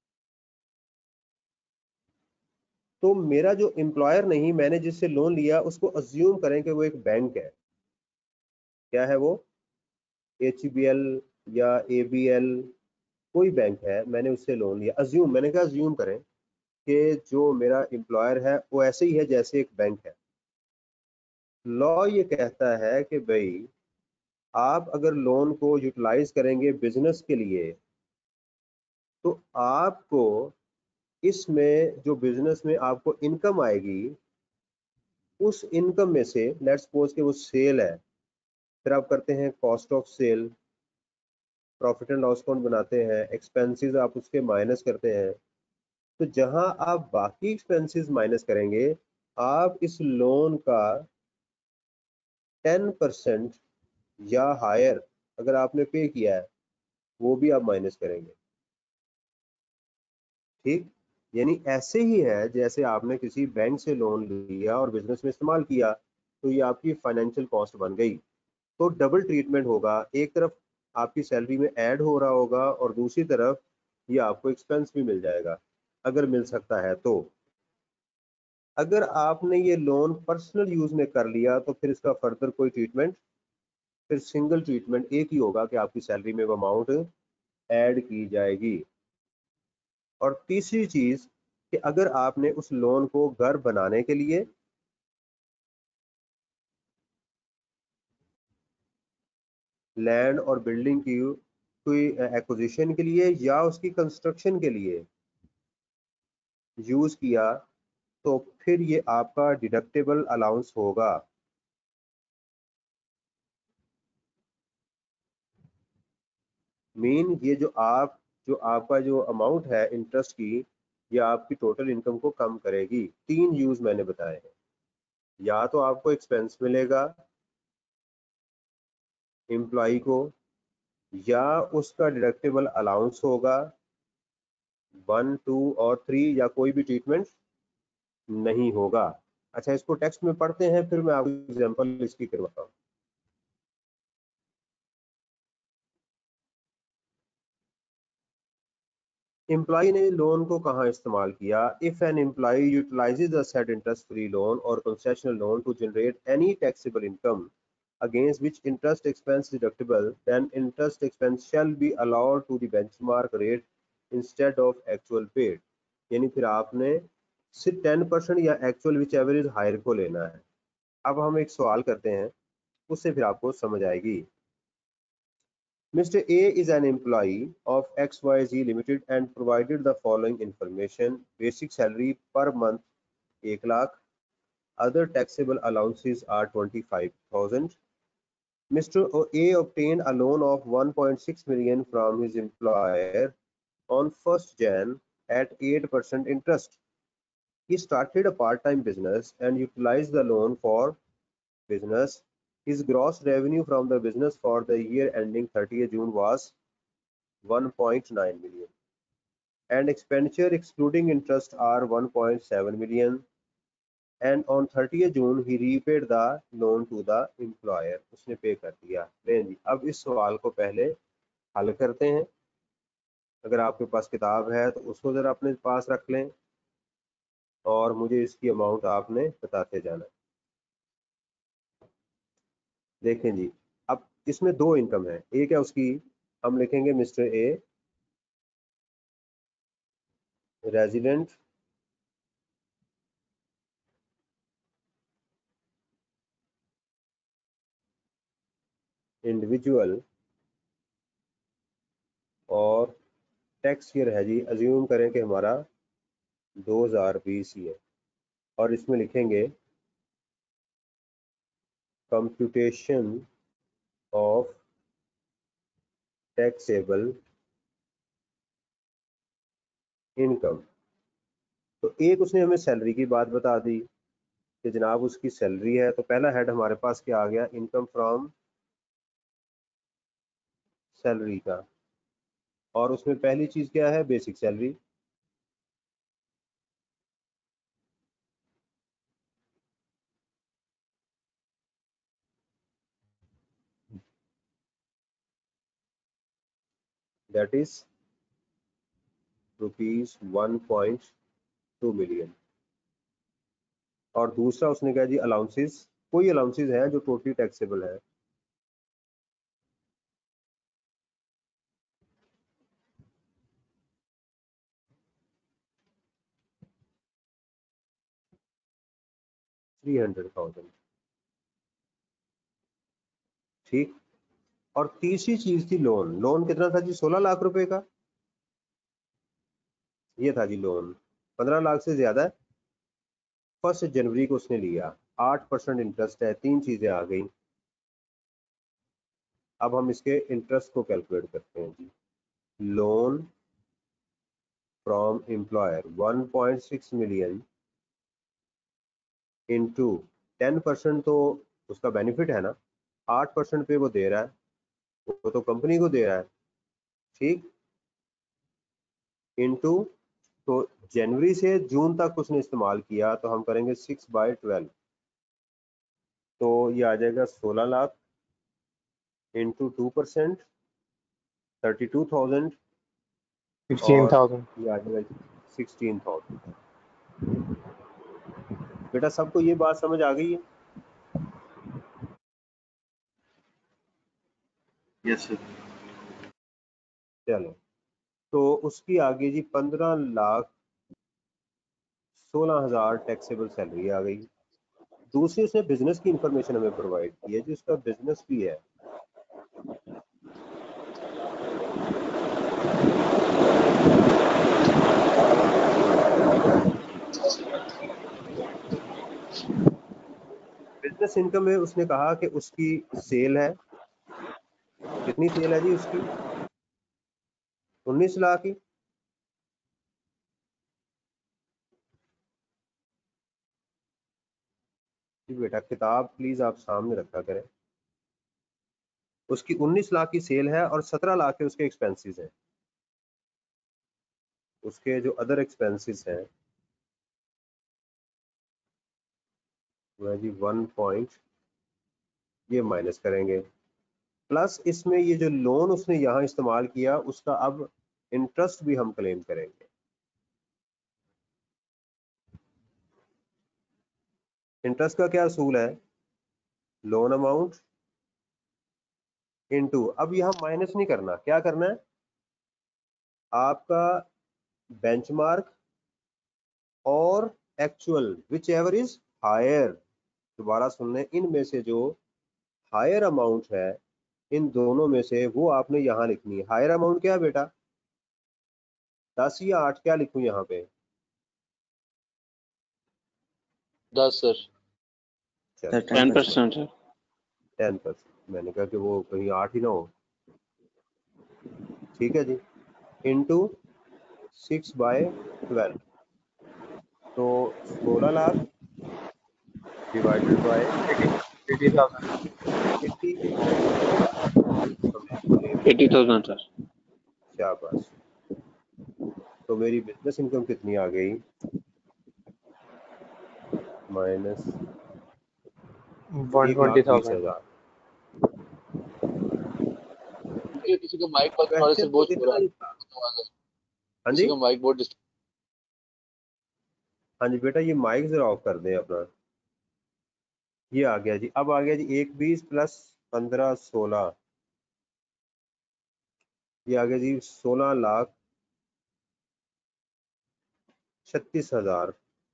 Speaker 2: तो मेरा जो एम्प्लॉयर नहीं, मैंने जिससे लोन लिया, उसको अज्यूम करें कि वो एक बैंक है। क्या है वो? एच बी एल या ए बी एल, कोई बैंक है, मैंने उससे लोन लिया। अज्यूम, मैंने कहा अज्यूम करें कि जो मेरा एम्प्लॉयर है वो ऐसे ही है जैसे एक बैंक है। लॉ ये कहता है कि भाई आप अगर लोन को यूटिलाइज करेंगे बिजनेस के लिए, तो आपको इसमें जो बिजनेस में आपको इनकम आएगी, उस इनकम में से लेट्स सपोज कि वो सेल है, फिर आप करते हैं cost of sale, profit and loss account बनाते हैं, एक्सपेंसेस आप उसके माइनस करते हैं। तो जहां आप बाकी एक्सपेंसेस माइनस करेंगे, आप इस लोन का टेन परसेंट या हायर अगर आपने पे किया है, वो भी आप माइनस करेंगे। ठीक, यानी ऐसे ही है जैसे आपने किसी बैंक से लोन लिया और बिजनेस में इस्तेमाल किया, तो ये आपकी फाइनेंशियल कॉस्ट बन गई। तो डबल ट्रीटमेंट होगा, एक तरफ आपकी सैलरी में ऐड हो रहा होगा और दूसरी तरफ ये आपको एक्सपेंस भी मिल जाएगा, अगर मिल सकता है तो। अगर आपने ये लोन पर्सनल यूज में कर लिया तो फिर इसका फर्दर कोई ट्रीटमेंट, फिर सिंगल ट्रीटमेंट एक ही होगा कि आपकी सैलरी में वो अमाउंट ऐड की जाएगी। और तीसरी चीज कि अगर आपने उस लोन को घर बनाने के लिए, लैंड और बिल्डिंग की कोई एक्विजिशन के लिए या उसकी कंस्ट्रक्शन के लिए यूज किया, तो फिर ये आपका डिडक्टेबल अलाउंस होगा। मीन ये जो आप जो आपका जो अमाउंट है इंटरेस्ट की, ये आपकी टोटल इनकम को कम करेगी। तीन यूज मैंने बताए हैं, या तो आपको एक्सपेंस मिलेगा एम्प्लॉय को, या उसका डिडक्टेबल अलाउंस होगा, वन टू और थ्री, या कोई भी ट्रीटमेंट नहीं होगा। अच्छा, इसको टेक्स्ट में पढ़ते हैं, फिर मैं आपको एग्जांपल इसकी करवाता हूँ। एम्प्लॉय ने लोन को कहाँ इस्तेमाल किया? If an employee utilizes a set interest free loan और concessional loan to generate any taxable income against which interest expense deductible, then interest expense shall be allowed to the benchmark rate instead of actual paid। यानी फिर आपने सिर्फ ten percent या actual which ever is higher को लेना है। अब हम एक सवाल करते हैं, उससे फिर आपको समझ आएगी। Mister A is an employee of X Y Z Limited and provided the following information: basic salary per month one lakh, other taxable allowances are twenty-five thousand. Mister A obtained a loan of one point six million from his employer on first January at eight percent interest. He started a part-time business and utilized the loan for business. His gross revenue from the business for the year ending thirtieth June was one point nine million, and expenditure excluding interest are one point seven million, and on thirtieth June he repaid the loan to the employer. उसने पे कर दिया। लें जी, अब इस सवाल को पहले हल करते हैं। अगर आपके पास किताब है तो उसको ज़रा अपने पास रख लें और मुझे इसकी अमाउंट आपने बताते जाना। देखें जी, अब इसमें दो इनकम है। एक है उसकी, हम लिखेंगे मिस्टर ए रेजिडेंट इंडिविजुअल, और टैक्स ईयर है जी, अज्यूम करें कि हमारा दो हज़ार बीस ही है, और इसमें लिखेंगे कंप्यूटेशन ऑफ टैक्सेबल इनकम। तो एक उसने हमें सैलरी की बात बता दी कि जनाब उसकी सैलरी है, तो पहला हेड हमारे पास क्या आ गया, इनकम फ्रॉम सैलरी का, और उसमें पहली चीज क्या है, basic salary. That is rupees one point two million. और दूसरा उसने कहा जी अलाउंसेस, कोई अलाउंसेस है जो टोटली टैक्सेबल है। थ्री हंड्रेड थाउजेंड, ठीक। और तीसरी चीज थी लोन। लोन कितना था जी, सोलह लाख रुपए का ये था जी लोन, पंद्रह लाख से ज्यादा है। फर्स्ट जनवरी को उसने लिया, आठ परसेंट इंटरेस्ट है, तीन चीजें आ गई। अब हम इसके इंटरेस्ट को कैलकुलेट करते हैं जी। Loan from employer one point six million into ten percent, तो उसका बेनिफिट है ना, आठ परसेंट पे वो दे रहा है, वो तो कंपनी को दे रहा है, ठीक। इंटू, तो जनवरी से जून तक उसने इस्तेमाल किया, तो हम करेंगे सिक्स बाई ट्वेल्व, तो ये आ जाएगा सोलह lakh into two percent thirty two thousand,
Speaker 7: sixteen thousand
Speaker 2: ये आ जाएगा सिक्सटीन थाउजेंड। बेटा सबको ये बात समझ आ गई है?
Speaker 6: Yes sir.
Speaker 2: चलो, तो उसकी आगे जी पंद्रह लाख सोलह हजार टैक्सेबल सैलरी आ गई। दूसरी उसने बिजनेस की इंफॉर्मेशन हमें प्रोवाइड की है, जिसका बिजनेस भी है। बिजनेस इनकम में उसने कहा कि उसकी सेल है, कितनी सेल है जी उसकी, उन्नीस लाख की। जी बेटा किताब प्लीज आप सामने रखा करें। उसकी उन्नीस लाख की सेल है और सत्रह लाख के उसके एक्सपेंसेस हैं। उसके जो अदर एक्सपेंसेस हैं वह जी वन पॉइंट ये माइनस करेंगे, प्लस इसमें ये जो लोन उसने यहाँ इस्तेमाल किया उसका अब इंटरेस्ट भी हम क्लेम करेंगे। इंटरेस्ट का क्या असूल है, लोन अमाउंट इनटू, अब यहाँ माइनस नहीं करना, क्या करना है, आपका बेंचमार्क और actual which ever is higher. दोबारा सुनने, इनमें से जो हायर अमाउंट है इन दोनों में से वो आपने यहाँ लिखनी है। हायर अमाउंट क्या है बेटा, दस या आठ, क्या लिखूं यहाँ पे,
Speaker 5: दस sir, ten percent sir.
Speaker 2: Ten percent, मैंने कहा कि वो कहीं आठ ही ना हो, ठीक है जी। इंटू सिक्स बाय ट्वेल्व, तो सोलह lakh divided by
Speaker 7: eighty thousand
Speaker 2: eighty
Speaker 5: eighty thousand sir.
Speaker 2: शाबाश। तो मेरी बिजनेस इनकम कितनी आ गई? माइनस
Speaker 7: वन
Speaker 2: एक
Speaker 7: ट्वेंटी
Speaker 2: लाख बीस
Speaker 7: थाउजेंड
Speaker 2: हजार।
Speaker 5: ये किसी का माइक पर हमारे से
Speaker 2: क्वेश्चन तो
Speaker 5: बहुत
Speaker 2: इतना
Speaker 5: बुरा
Speaker 2: ही था। हाँ
Speaker 5: किसी
Speaker 2: जी,
Speaker 5: का माइक बहुत डिस्टर्ब।
Speaker 2: हाँ जी बेटा, ये माइक जरा ऑफ कर दें अपना। ये आ गया जी, अब आ गया जी एक बीस प्लस पंद्रह सोलह, ये आ गया जी सोलह लाख छत्तीस हजार।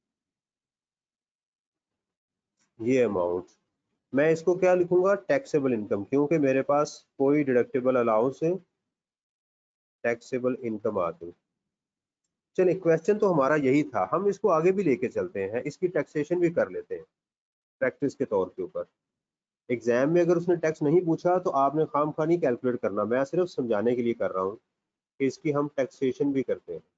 Speaker 2: ये अमाउंट मैं इसको क्या लिखूंगा? टैक्सेबल इनकम, क्योंकि मेरे पास कोई डिडक्टेबल अलाउंस टैक्सेबल इनकम आ गई। चलिए, क्वेश्चन तो हमारा यही था, हम इसको आगे भी लेके चलते हैं, इसकी टैक्सेशन भी कर लेते हैं प्रैक्टिस के तौर के ऊपर। एग्जाम में अगर उसने टैक्स नहीं पूछा तो आपने खाम खा नहीं कैलकुलेट करना, मैं सिर्फ समझाने के लिए कर रहा हूँ कि इसकी हम टैक्सेशन भी करते हैं।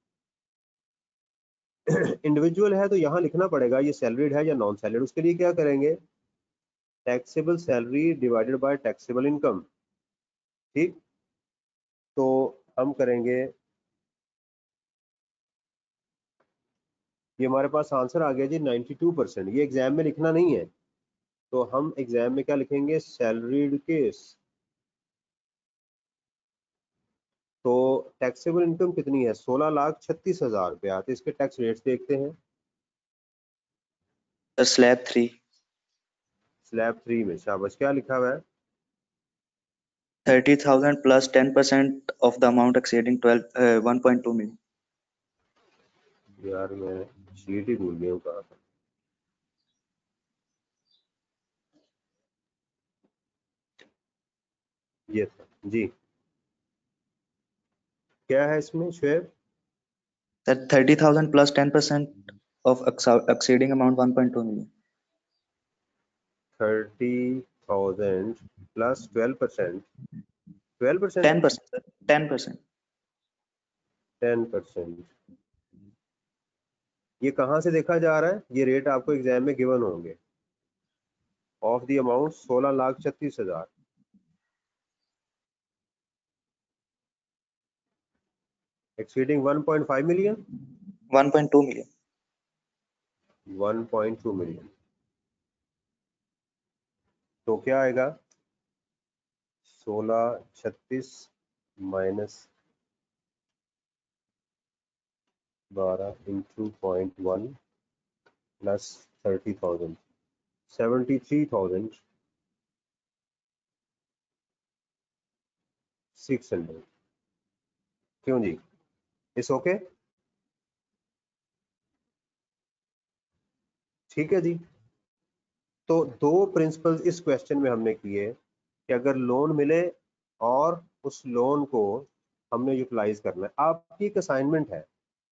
Speaker 2: इंडिविजुअल है तो यहाँ लिखना पड़ेगा ये सैलरीड है या नॉन सैलरीड। उसके लिए क्या करेंगे? Taxable salary divided by taxable income. ठीक, तो हम करेंगे, ये हमारे पास आंसर आ गया जी बानवे परसेंट। ये एग्जाम में लिखना नहीं है, तो हम एग्जाम में क्या लिखेंगे? Salaried case. तो टैक्सेबल इनकम कितनी है? सोलह लाख छत्तीस हजार रुपया। तो इसके टैक्स रेट्स देखते हैं।
Speaker 9: Sir slab three.
Speaker 2: Slab three में शाबाश, क्या लिखा हुआ है?
Speaker 9: Thirty thousand plus ten percent of the amount exceeding twelve one point two million.
Speaker 2: यार मैं शीट ही भूल गया हूँ कहाँ पर। ये था जी, क्या है इसमें Shoaib?
Speaker 9: Sir thirty thousand plus ten percent of exceeding amount one point two million.
Speaker 2: Thirty thousand plus twelve percent. Twelve percent
Speaker 9: ten percent sir, ten percent.
Speaker 2: Ten percent. ये कहाँ से देखा जा रहा है? ये रेट आपको एग्जाम में गिवन होंगे। ऑफ द अमाउंट सोलह लाख छत्तीस हजार। Exceeding one point five million,
Speaker 9: one point two million.
Speaker 2: One point two million. तो क्या आएगा? सोलह छत्तीस माइनस बारह into point one plus thirty thousand, seventy three thousand six hundred. क्यों जी, इस ओके? ठीक है जी। तो दो प्रिंसिपल्स इस क्वेश्चन में हमने किए कि अगर लोन मिले और उस लोन को हमने यूटिलाइज करना है। आपकी एक असाइनमेंट है,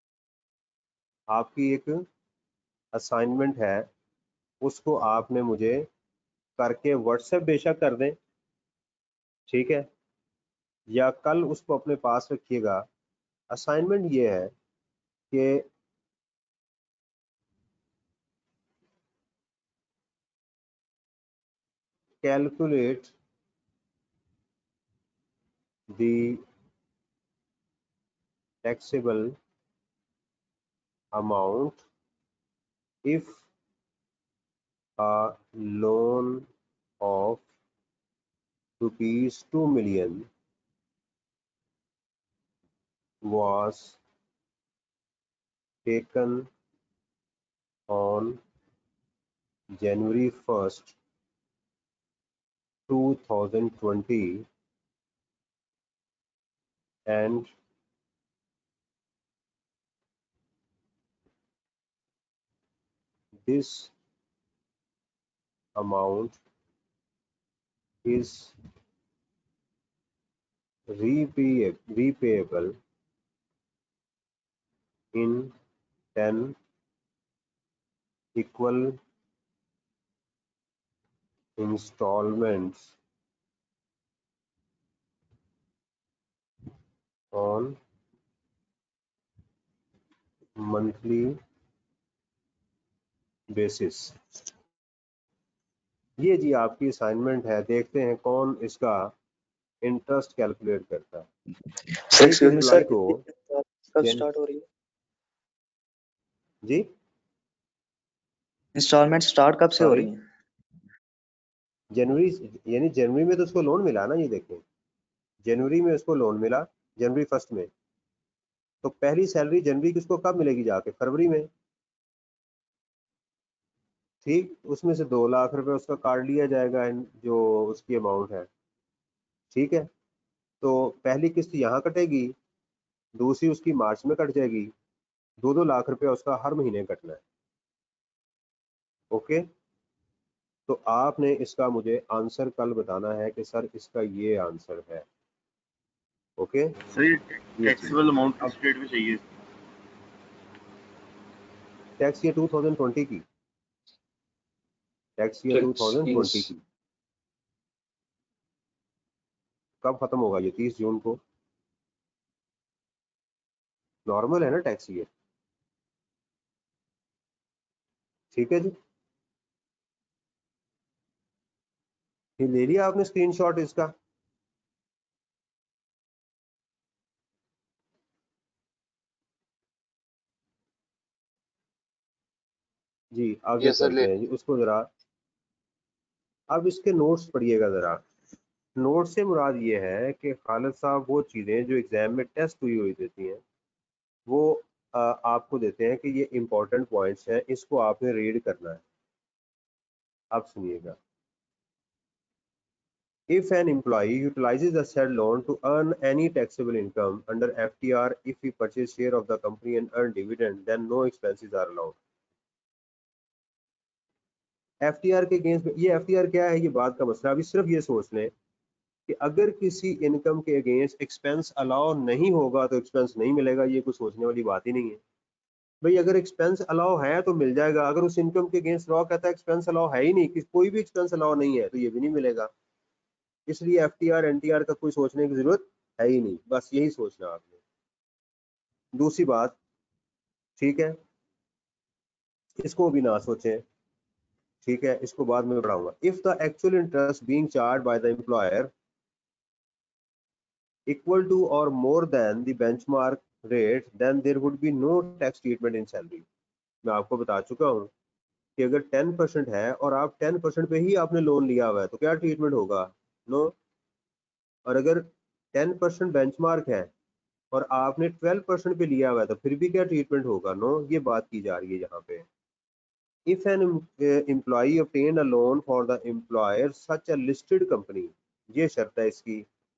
Speaker 2: आपकी एक असाइनमेंट है, उसको आपने मुझे करके व्हाट्सएप बेशक कर दें, ठीक है, या कल उसको अपने पास रखिएगा। असाइनमेंट ये है कि calculate the taxable amount if a loan of rupees two million was taken on January first two thousand twenty and this amount is repay repayable in ten equal installments on monthly basis। ये जी आपकी assignment है, देखते हैं कौन इसका interest calculate करता है।
Speaker 9: Sir
Speaker 2: एक
Speaker 9: एक्सक्यूज मी सर,
Speaker 2: एम्प्लॉय को
Speaker 9: कब
Speaker 2: जन-
Speaker 9: स्टार्ट हो रही है
Speaker 2: जी
Speaker 9: इंस्टॉलमेंट, स्टार्ट कब से हो
Speaker 2: सॉरी
Speaker 9: रही है?
Speaker 2: जनवरी, यानी जनवरी में तो उसको लोन मिला ना, ये देखें जनवरी में उसको लोन मिला, जनवरी फर्स्ट में, तो पहली सैलरी जनवरी की उसको कब मिलेगी जाके? फरवरी में। ठीक, उसमें से दो लाख रुपए उसका काट लिया जाएगा, जो उसकी अमाउंट है। ठीक है, तो पहली किस्त यहाँ कटेगी, दूसरी उसकी मार्च में कट जाएगी, दो दो लाख रुपया उसका हर महीने कटना है। ओके, तो आपने इसका मुझे आंसर कल बताना है कि सर इसका ये आंसर है। ओके,
Speaker 6: सर ये टैक्सेबल अमाउंट किस डेट में चाहिए?
Speaker 2: Tax year two thousand twenty की, tax year two thousand twenty की कब खत्म होगा? ये तीस जून को। नॉर्मल है ना टैक्स ईयर? ठीक है जी, ये ले लिया आपने स्क्रीनशॉट इसका? जी आगे
Speaker 5: यस सर,
Speaker 2: चलते
Speaker 5: ले
Speaker 2: हैं जी, उसको जरा अब इसके नोट्स पढ़िएगा जरा। नोट से मुराद ये है कि खालिद साहब वो चीज़ें जो एग्जाम में टेस्ट हुई हुई देती हैं वो आ, आपको देते हैं कि ये इंपॉर्टेंट पॉइंट्स हैं, इसको आपने रीड करना है। अब सुनिएगा, if an employee utilizes the said loan to earn any taxable income under F T R, if he purchase share of the company and earn dividend, then no expenses are allowed. F T R के against, ये F T R क्या है, ये बात का मसला। अभी सिर्फ ये सोच लें कि अगर किसी इनकम के अगेंस्ट एक्सपेंस अलाउ नहीं होगा तो एक्सपेंस नहीं मिलेगा, ये कुछ सोचने वाली बात ही नहीं है भाई। अगर एक्सपेंस अलाउ है तो मिल जाएगा, अगर उस इनकम के अगेंस्ट लॉ कहता है एक्सपेंस अलाउ है ही नहीं, कि कोई भी एक्सपेंस अलाउ नहीं है, तो ये भी नहीं मिलेगा। इसलिए F T R N T R का कोई सोचने की जरूरत है ही नहीं, बस यही सोचना आपने। दूसरी बात, ठीक है, इसको भी ना सोचें, ठीक है, इसको बाद में पढ़ाऊंगा। If the actual interest being charged by the employer equal to or more than the benchmark rate, then there would be no tax treatment in salary. मैं आपको बता चुका हूँ कि अगर टेन परसेंट है और आप टेन परसेंट पे ही आपने लोन लिया हुआ है तो क्या ट्रीटमेंट होगा? नो। और अगर टेन परसेंट बेंचमार्क है और आपने ट्वेल्व परसेंट पे लिया हुआ है तो फिर भी क्या ट्रीटमेंट होगा? नो, ये बात की जा रही है यहाँ पे। If an employee obtain a loan for the employer such a listed company, ये शर्त है इसकी।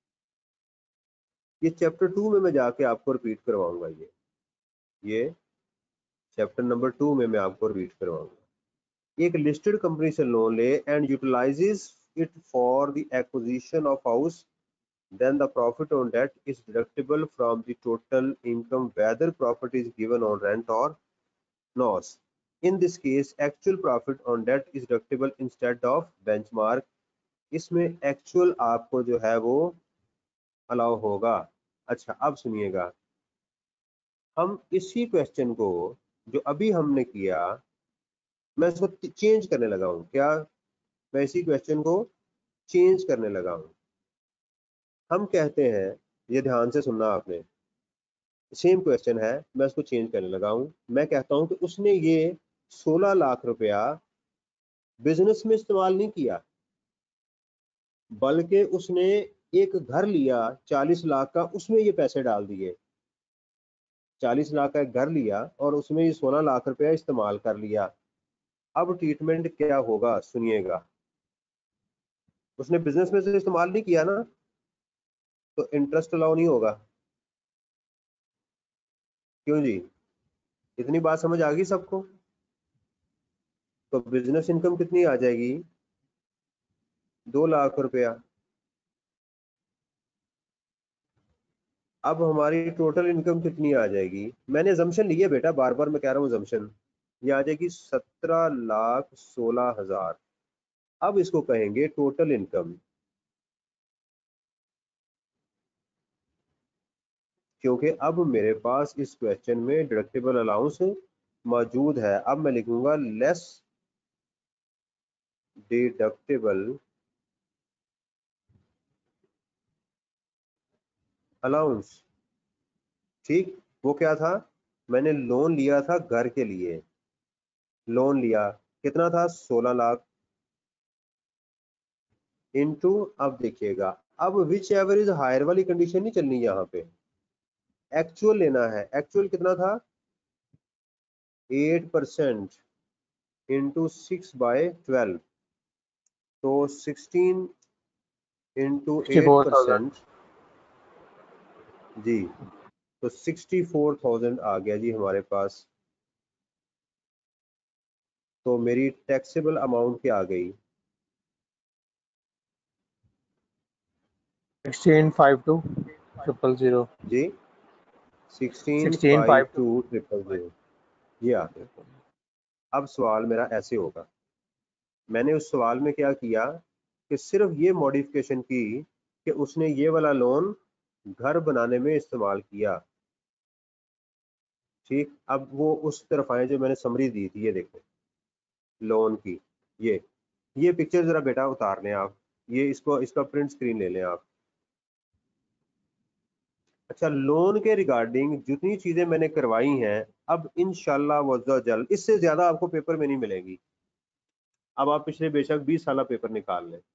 Speaker 2: ये चैप्टर टू में मैं जाके आपको रिपीट करवाऊंगा, ये ये चैप्टर नंबर टू में मैं आपको रिपीट करवाऊंगा। एक लिस्टेड कंपनी से लोन ले and utilizes it for the acquisition of house, then the profit on that is deductible from the total income whether profit is given on rent or loss. In this case actual profit on that is deductible instead of benchmark. इसमें actual आपको जो है वो allow होगा। अच्छा अब सुनिएगा, हम इसी क्वेश्चन को जो अभी हमने किया मैं इसको चेंज करने लगा हूँ। क्या? मैं इसी क्वेश्चन को चेंज करने लगा हूँ। हम कहते हैं, ये ध्यान से सुनना आपने, सेम क्वेश्चन है, मैं इसको चेंज करने लगा हूं। मैं कहता हूं कि उसने ये सोलह लाख रुपया बिजनेस में इस्तेमाल नहीं किया, बल्कि उसने एक घर लिया चालीस लाख का, उसमें ये पैसे डाल दिए। चालीस लाख का एक घर लिया और उसमें ये सोलह लाख रुपया इस्तेमाल कर लिया। अब ट्रीटमेंट क्या होगा सुनिएगा। उसने बिजनेस में से इस्तेमाल नहीं किया ना, तो इंटरेस्ट अलाउ नहीं होगा। क्यों जी? इतनी बात समझ आ गई सबको? तो बिजनेस इनकम कितनी आ जाएगी? दो लाख रुपया। अब हमारी टोटल इनकम कितनी आ जाएगी? मैंने अजम्पशन लिया बेटा, बार बार मैं कह रहा हूँ अजम्पशन। ये आ जाएगी सत्रह लाख सोलह हजार। अब इसको कहेंगे टोटल इनकम, क्योंकि अब मेरे पास इस क्वेश्चन में डिडक्टिबल अलाउंस मौजूद है। अब मैं लिखूंगा लेस डिडक्टिबल अलाउंस, ठीक, वो क्या था, मैंने लोन लिया था घर के लिए, लोन लिया कितना था, सोलह लाख इनटू, अब देखिएगा अब विच एवर इज हायर वाली कंडीशन नहीं चलनी, यहाँ पे एक्चुअल लेना है, एक्चुअल कितना था, eight percent into six by twelve, तो सिक्सटीन इंटू एट परसेंट जी, तो सिक्सटी फोर थाउजेंड आ गया जी हमारे पास। तो मेरी टैक्सेबल अमाउंट क्या आ गई,
Speaker 7: sixteen five two triple zero
Speaker 2: जी sixteen
Speaker 7: sixteen
Speaker 2: five
Speaker 7: five
Speaker 2: two triple zero, ये आ गया। अब सवाल मेरा ऐसे होगा, मैंने उस सवाल में क्या किया कि सिर्फ ये मॉडिफिकेशन की कि उसने ये वाला लोन घर बनाने में इस्तेमाल किया, ठीक। अब वो उस तरफ आए जो मैंने समरी दी थी, ये देखें लोन की, ये ये पिक्चर जरा बेटा उतार लें आप, ये इसको इसका प्रिंट स्क्रीन ले लें आप। अच्छा, लोन के रिगार्डिंग जितनी चीजें मैंने करवाई हैं, अब इंशाल्लाह वज़्ज़ा जल इससे ज्यादा आपको पेपर में नहीं मिलेगी। अब आप पिछले बेशक बीस साल पेपर निकाल लें,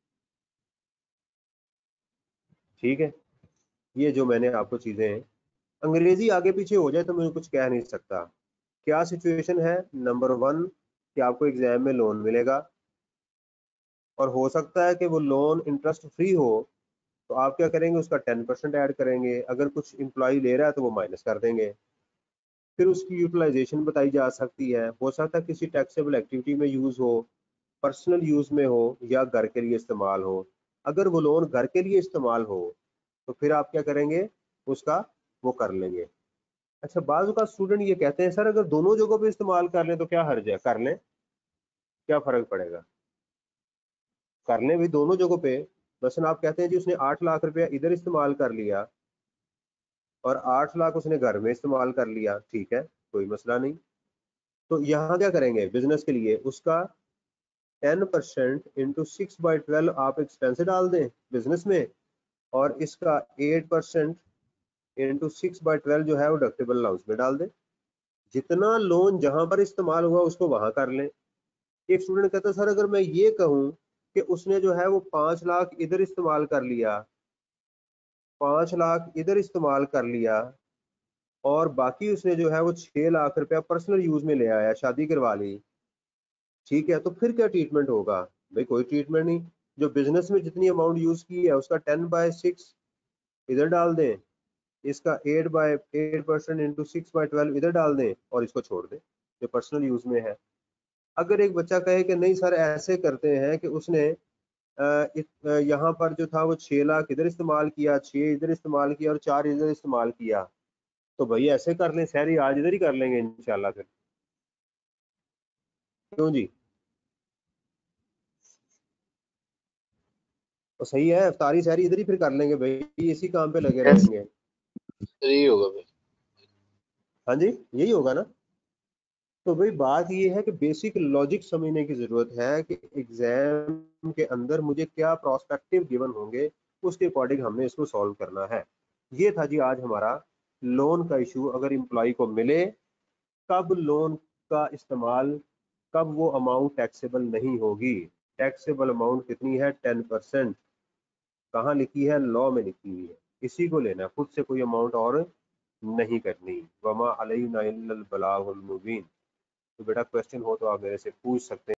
Speaker 2: ठीक है। ये जो मैंने आपको चीजें, अंग्रेजी आगे पीछे हो जाए तो मैं कुछ कह नहीं सकता। क्या सिचुएशन है, नंबर वन कि आपको एग्जाम में लोन मिलेगा और हो सकता है कि वो लोन इंटरेस्ट फ्री हो, तो आप क्या करेंगे, उसका टेन परसेंट ऐड करेंगे, अगर कुछ एम्प्लॉय ले रहा है तो वो माइनस कर देंगे, फिर उसकी यूटिलाइजेशन बताई जा सकती है, हो सकता है किसी टैक्सेबल एक्टिविटी में यूज हो, पर्सनल यूज में हो, या घर के लिए इस्तेमाल हो। अगर वो लोन घर के लिए इस्तेमाल हो तो फिर आप क्या करेंगे, उसका वो कर लेंगे। अच्छा, बाज़ का स्टूडेंट ये कहते हैं सर अगर दोनों जगहों पे इस्तेमाल कर लें तो क्या हर्ज है, कर लें, क्या फर्क पड़ेगा, कर लें भी दोनों जगहों पे। मसलन आप कहते हैं जी उसने आठ लाख रुपया इधर इस्तेमाल कर लिया और आठ लाख उसने घर में इस्तेमाल कर लिया, ठीक है, कोई मसला नहीं। तो यहाँ क्या करेंगे, बिजनेस के लिए उसका ten percent into six by twelve आप एक्सपेंस डाल दें बिजनेस में, और इसका eight percent into six by twelve जो है वो डिडक्टेबल अलाउंस में डाल दें। जितना लोन जहां पर इस्तेमाल हुआ उसको वहां कर लें। एक स्टूडेंट कहता है सर अगर मैं ये कहूं कि उसने जो है वो पांच लाख इधर इस्तेमाल कर लिया, पांच लाख इधर इस्तेमाल कर लिया और बाकी उसने जो है वो छह लाख रुपया पर्सनल यूज में ले आया, शादी करवा ली, ठीक है, तो फिर क्या ट्रीटमेंट होगा, भाई कोई ट्रीटमेंट नहीं। जो बिजनेस में जितनी अमाउंट यूज की है उसका टेन बाय सिक्स इधर डाल दें, इसका eight by eight percent into six by twelve इधर डाल दें और इसको छोड़ दें जो पर्सनल यूज में है। अगर एक बच्चा कहे कि नहीं सर ऐसे करते हैं कि उसने यहाँ पर जो था वो छह लाख इधर इस्तेमाल किया, छह इधर इस्तेमाल किया और चार इधर इस्तेमाल किया, तो भाई ऐसे कर लें, सारी आज इधर ही कर लेंगे इंशाल्लाह, फिर क्यों जी, तो सही है, अफ्तारी सारी इधर ही फिर कर लेंगे भाई, इसी काम पे लगे रहेंगे।
Speaker 5: यही होगा भाई,
Speaker 2: हाँ जी, यही होगा ना। तो भाई बात ये है कि बेसिक लॉजिक समझने की जरूरत है कि एग्जाम के अंदर मुझे क्या प्रोस्पेक्टिव गिवन होंगे, उसके अकॉर्डिंग हमने इसको सॉल्व करना है। ये था जी आज हमारा लोन का इशू। अगर एम्प्लॉय को मिले कब लोन का इस्तेमाल, कब वो अमाउंट टैक्सेबल नहीं होगी, टैक्सेबल अमाउंट कितनी है, टेन परसेंट, कहाँ लिखी है, लॉ में लिखी हुई है, इसी को लेना, खुद से कोई अमाउंट और नहीं करनी। वमा अलैना इल्लल बलागुल मुबीन। तो बेटा क्वेश्चन हो तो आप मेरे से पूछ सकते हैं।